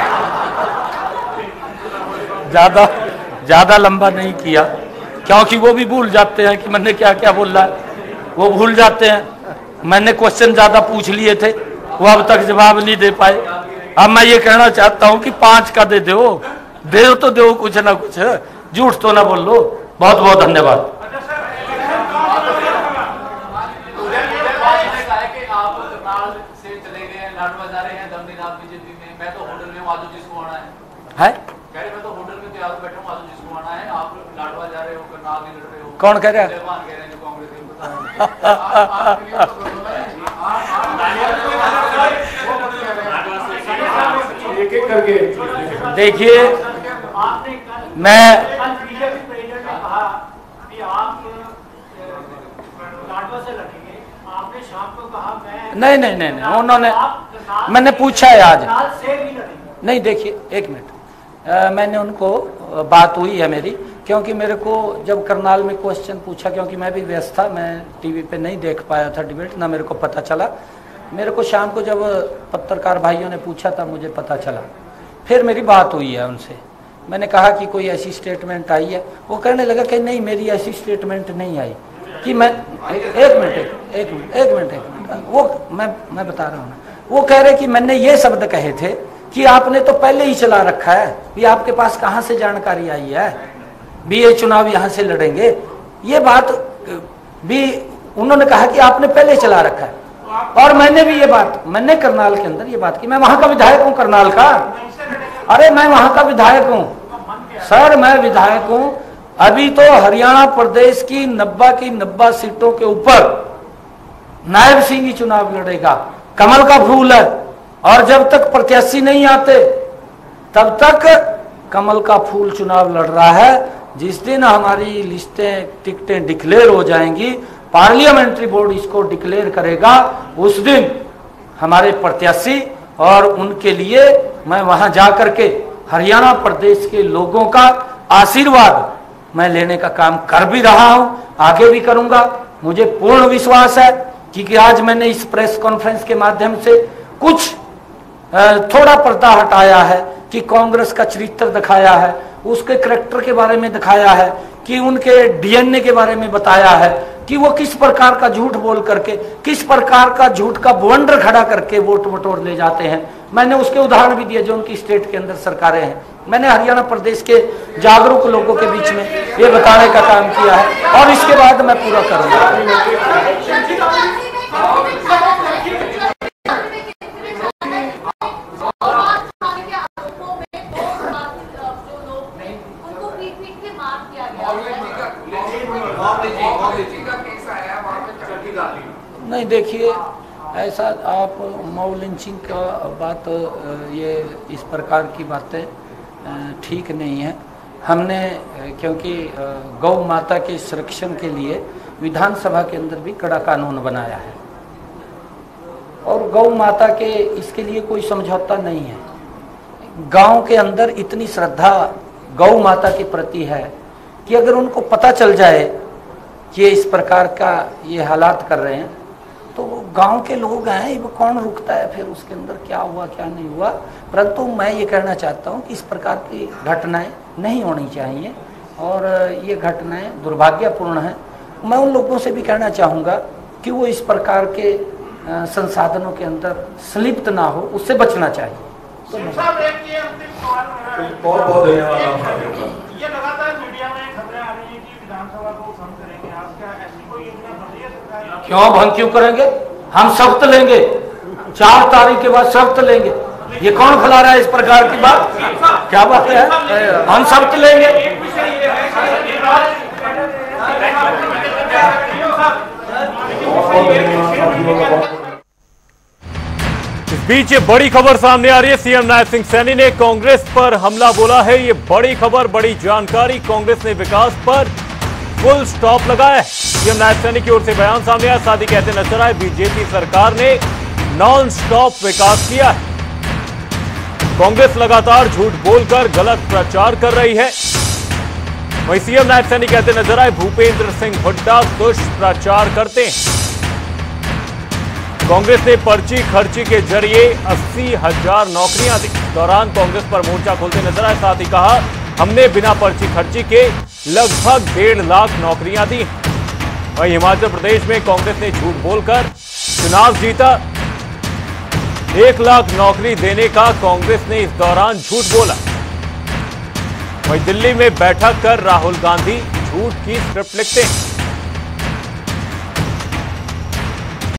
[SPEAKER 2] ज्यादा ज्यादा लंबा नहीं किया, क्योंकि वो भी भूल जाते हैं कि मैंने क्या क्या बोला है, वो भूल जाते हैं। मैंने क्वेश्चन ज्यादा पूछ लिए थे, वो अब तक जवाब नहीं दे पाए। अब मैं ये कहना चाहता हूं कि पांच का दे दो, दे तो दो कुछ ना कुछ, झूठ तो ना बोल लो। बहुत बहुत धन्यवाद। है कौन कह रहा है? देखिए, मैं नहीं नहीं नहीं नहीं उन्होंने, मैंने पूछा है आज। नहीं देखिए एक मिनट, आ, मैंने उनको बात हुई है मेरी, क्योंकि मेरे को जब करनाल में क्वेश्चन पूछा, क्योंकि मैं भी व्यस्त था, मैं टीवी पे नहीं देख पाया था डिबेट, ना मेरे को पता चला। मेरे को शाम को जब पत्रकार भाइयों ने पूछा था मुझे पता चला, फिर मेरी बात हुई है उनसे। मैंने कहा कि कोई ऐसी स्टेटमेंट आई है, वो कहने लगा कि नहीं मेरी ऐसी स्टेटमेंट नहीं आई कि मैं एक मिनट एक मिनट एक मिनट एक मिनट वो मैं मैं बता रहा हूँ ना। वो कह रहे कि मैंने ये शब्द कहे थे कि आपने तो पहले ही चला रखा है, भी आपके पास कहाँ से जानकारी आई है भी ये चुनाव यहाँ से लड़ेंगे। ये बात भी उन्होंने कहा कि आपने पहले चला रखा है, और मैंने भी ये बात, मैंने करनाल के अंदर ये बात की। मैं वहां का विधायक हूँ करनाल का, अरे मैं वहां का विधायक हूँ सर, मैं विधायक हूँ। अभी तो हरियाणा प्रदेश की नब्बे की नब्बे सीटों के ऊपर नायब सिंह ही चुनाव लड़ेगा, कमल का फूल है। और जब तक प्रत्याशी नहीं आते तब तक कमल का फूल चुनाव लड़ रहा है। जिस दिन हमारी लिस्टें, टिकटें डिक्लेयर हो जाएंगी, पार्लियामेंट्री बोर्ड इसको डिक्लेयर करेगा, उस दिन हमारे प्रत्याशी और उनके लिए मैं वहां जाकर के हरियाणा प्रदेश के लोगों का आशीर्वाद मैं लेने का काम कर भी रहा हूं, आगे भी करूंगा। मुझे पूर्ण विश्वास है कि आज मैंने इस प्रेस कॉन्फ्रेंस के माध्यम से कुछ थोड़ा पर्दा हटाया है, कि कांग्रेस का चरित्र दिखाया है, उसके करैक्टर के बारे में दिखाया है, कि उनके डीएनए के बारे में बताया है, कि वो किस प्रकार का झूठ बोल करके, किस प्रकार का झूठ का बवंडर खड़ा करके वोट बटोर ले जाते हैं। मैंने उसके उदाहरण भी दिए जो उनकी स्टेट के अंदर सरकारें हैं। मैंने हरियाणा प्रदेश के जागरूक लोगों के बीच में ये बताने का काम किया है, और इसके बाद मैं पूरा करूंगा। नहीं देखिए, ऐसा आप मऊ लिंचिंग का बात, ये इस प्रकार की बातें ठीक नहीं है। हमने क्योंकि गौ माता के संरक्षण के लिए विधानसभा के अंदर भी कड़ा कानून बनाया है, और गौ माता के इसके लिए कोई समझौता नहीं है। गांव के अंदर इतनी श्रद्धा गौ माता के प्रति है कि अगर उनको पता चल जाए कि ये इस प्रकार का ये हालात कर रहे हैं, तो वो गांव के लोग हैं, वो कौन रुकता है फिर उसके अंदर क्या हुआ क्या नहीं हुआ। परंतु मैं ये कहना चाहता हूँ कि इस प्रकार की घटनाएं नहीं होनी चाहिए, और ये घटनाएं दुर्भाग्यपूर्ण हैं। मैं उन लोगों से भी कहना चाहूँगा कि वो इस प्रकार के संसाधनों के अंदर संलिप्त ना हो, उससे बचना चाहिए।
[SPEAKER 4] बहुत बहुत धन्यवाद।
[SPEAKER 5] ये लगातार मीडिया में खबरें आ रही हैं कि विधानसभा को भंग करेंगे, आप क्या ऐसी कोई योजना बन रही है सरकार?
[SPEAKER 2] क्यों भंग क्यों करेंगे? हम शपथ लेंगे, चार तारीख के बाद शपथ लेंगे। ये कौन खिला रहा है इस प्रकार की बात? क्या बात है? हम सब तो लेंगे।
[SPEAKER 6] इस बीच ये बड़ी खबर सामने आ रही है। सीएम नायब सिंह सैनी ने कांग्रेस पर हमला बोला है। ये बड़ी खबर, बड़ी जानकारी। कांग्रेस ने विकास पर फुल स्टॉप लगाया है। सीएम नायब सैनी की ओर से बयान सामने आया। साथ ही कहते नजर आए बीजेपी सरकार ने नॉन स्टॉप विकास किया है। कांग्रेस लगातार झूठ बोलकर गलत प्रचार कर रही है। वहीं सीएम नायब सैनी कहते नजर आए भूपेंद्र सिंह हुड्डा दुष्प्रचार करते हैं। कांग्रेस ने पर्ची खर्ची के जरिए अस्सी हजार नौकरियां दी। दौरान कांग्रेस पर मोर्चा खोलते नजर आए। साथ ही कहा हमने बिना पर्ची खर्ची के लगभग डेढ़ लाख नौकरियां दी। वहीं हिमाचल प्रदेश में कांग्रेस ने झूठ बोलकर चुनाव जीता। एक लाख नौकरी देने का कांग्रेस ने इस दौरान झूठ बोला। वहीं दिल्ली में बैठक कर राहुल गांधी झूठ की स्क्रिप्ट लिखते हैं।